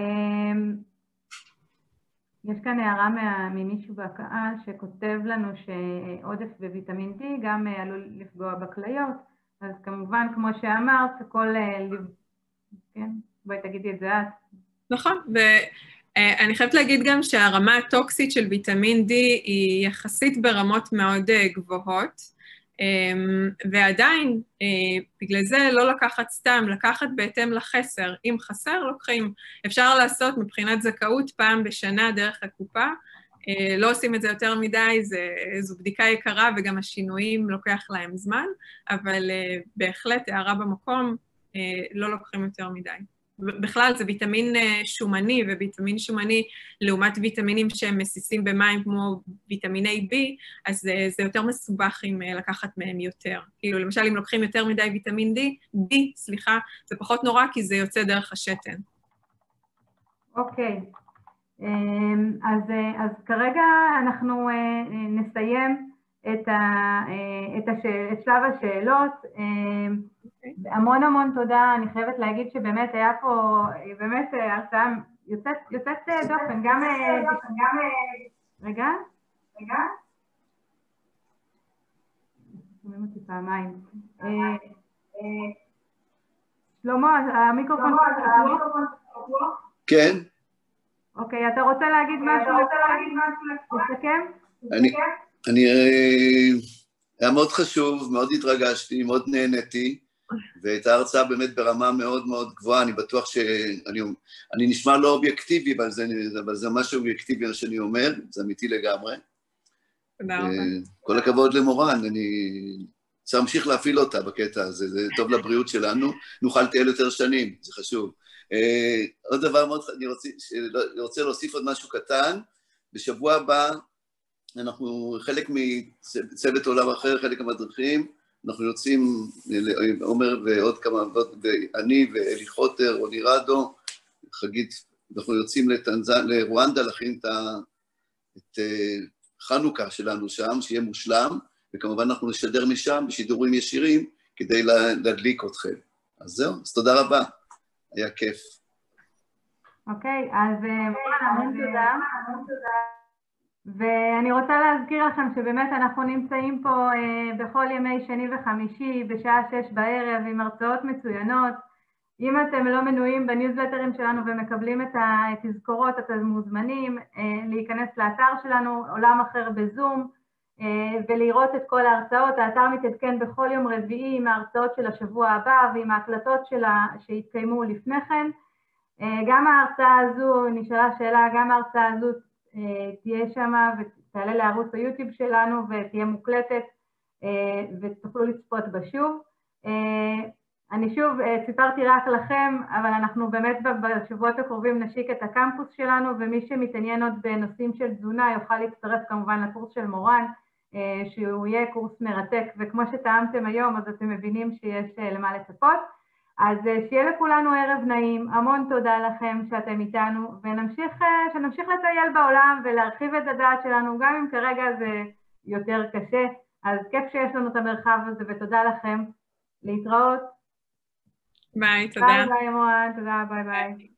יש כאן הערה ממישהו בקהל שכותב לנו שעודף בוויטמין D גם עלול לפגוע בכליות, אז כמובן, כמו שאמרת, כל... כן, בואי תגידי את זה את. נכון, ואני חייבת להגיד גם שהרמה הטוקסית של ויטמין D היא יחסית ברמות מאוד גבוהות, ועדיין, בגלל זה לא לקחת סתם, לקחת בהתאם לחסר. אם חסר, לוקחים. אפשר לעשות מבחינת זכאות פעם בשנה דרך הקופה, לא עושים את זה יותר מדי, זה, זו בדיקה יקרה וגם השינויים לוקח להם זמן, אבל בהחלט הערה במקום, לא לוקחים יותר מדי. בכלל זה ויטמין שומני, וויטמין שומני לעומת ויטמינים שהם מסיסים במים כמו ויטמיני B, אז זה, זה יותר מסובך אם לקחת מהם יותר. כאילו, למשל, אם לוקחים יותר מדי ויטמין D, B, סליחה, זה פחות נורא כי זה יוצא דרך השתן. אוקיי. אז, אז כרגע אנחנו נסיים את, ה, את, השאל, את שלב השאלות. Okay. המון המון תודה, אני חייבת להגיד שבאמת היה פה, באמת הרצאה יוצאת, יוצאת דופן, גם, גם, רגע, רגע, שומעים אותי פעמיים. שלמה, המיקרופון פתוח? כן. אוקיי, אתה רוצה להגיד משהו? אתה רוצה להגיד משהו? תסכם? אני, אני, היה מאוד חשוב, מאוד התרגשתי, מאוד נהניתי, והייתה הרצאה באמת ברמה מאוד מאוד גבוהה, אני בטוח שאני אני נשמע לא אובייקטיבי, אבל זה, אבל זה משהו אובייקטיבי מה שאני אומר, זה אמיתי לגמרי. תודה רבה. כל הכבוד למורן, אני צריך להמשיך להפעיל אותה בקטע הזה, זה טוב לבריאות שלנו, נוכל לטייל יותר שנים, זה חשוב. עוד דבר מאוד, אני רוצה, רוצה להוסיף עוד משהו קטן, בשבוע הבא אנחנו חלק מצוות עולם אחר, חלק המדריכים, אנחנו יוצאים, עומר ועוד כמה, ואני ואלי חוטר, רוני רדו, חגית, אנחנו יוצאים לטנזן, לרואנדה להכין את חנוכה שלנו שם, שיהיה מושלם, וכמובן אנחנו נשדר משם בשידורים ישירים כדי להדליק אתכם. אז זהו, אז תודה רבה, היה כיף. אוקיי, אז המון תודה. ואני רוצה להזכיר לכם שבאמת אנחנו נמצאים פה בכל ימי שני וחמישי בשעה שש בערב עם הרצאות מצוינות. אם אתם לא מנויים בניוזלטרים שלנו ומקבלים את התזכורות, אתם מוזמנים להיכנס לאתר שלנו, עולם אחר בזום, ולראות את כל ההרצאות. האתר מתעדכן בכל יום רביעי עם ההרצאות של השבוע הבא ועם ההקלטות שלה שהתקיימו לפני כן. גם ההרצאה הזו, נשאלה שאלה, גם ההרצאה הזו תהיה שמה ותעלה לערוץ היוטיוב שלנו ותהיה מוקלטת ותוכלו לצפות בשוב. אני שוב סיפרתי רק לכם, אבל אנחנו באמת בשבועות הקרובים נשיק את הקמפוס שלנו, ומי שמתעניין עוד בנושאים של תזונה יוכל להצטרף כמובן לקורס של מורן, שהוא יהיה קורס מרתק, וכמו שטעמתם היום אז אתם מבינים שיש למה לצפות. אז שיהיה לכולנו ערב נעים, המון תודה לכם שאתם איתנו, ונמשיך שנמשיך לטייל בעולם ולהרחיב את הדעת שלנו, גם אם כרגע זה יותר קשה. אז כיף שיש לנו את המרחב הזה, ותודה לכם. להתראות. ביי, תודה. ביי ביי מורן, תודה, ביי ביי.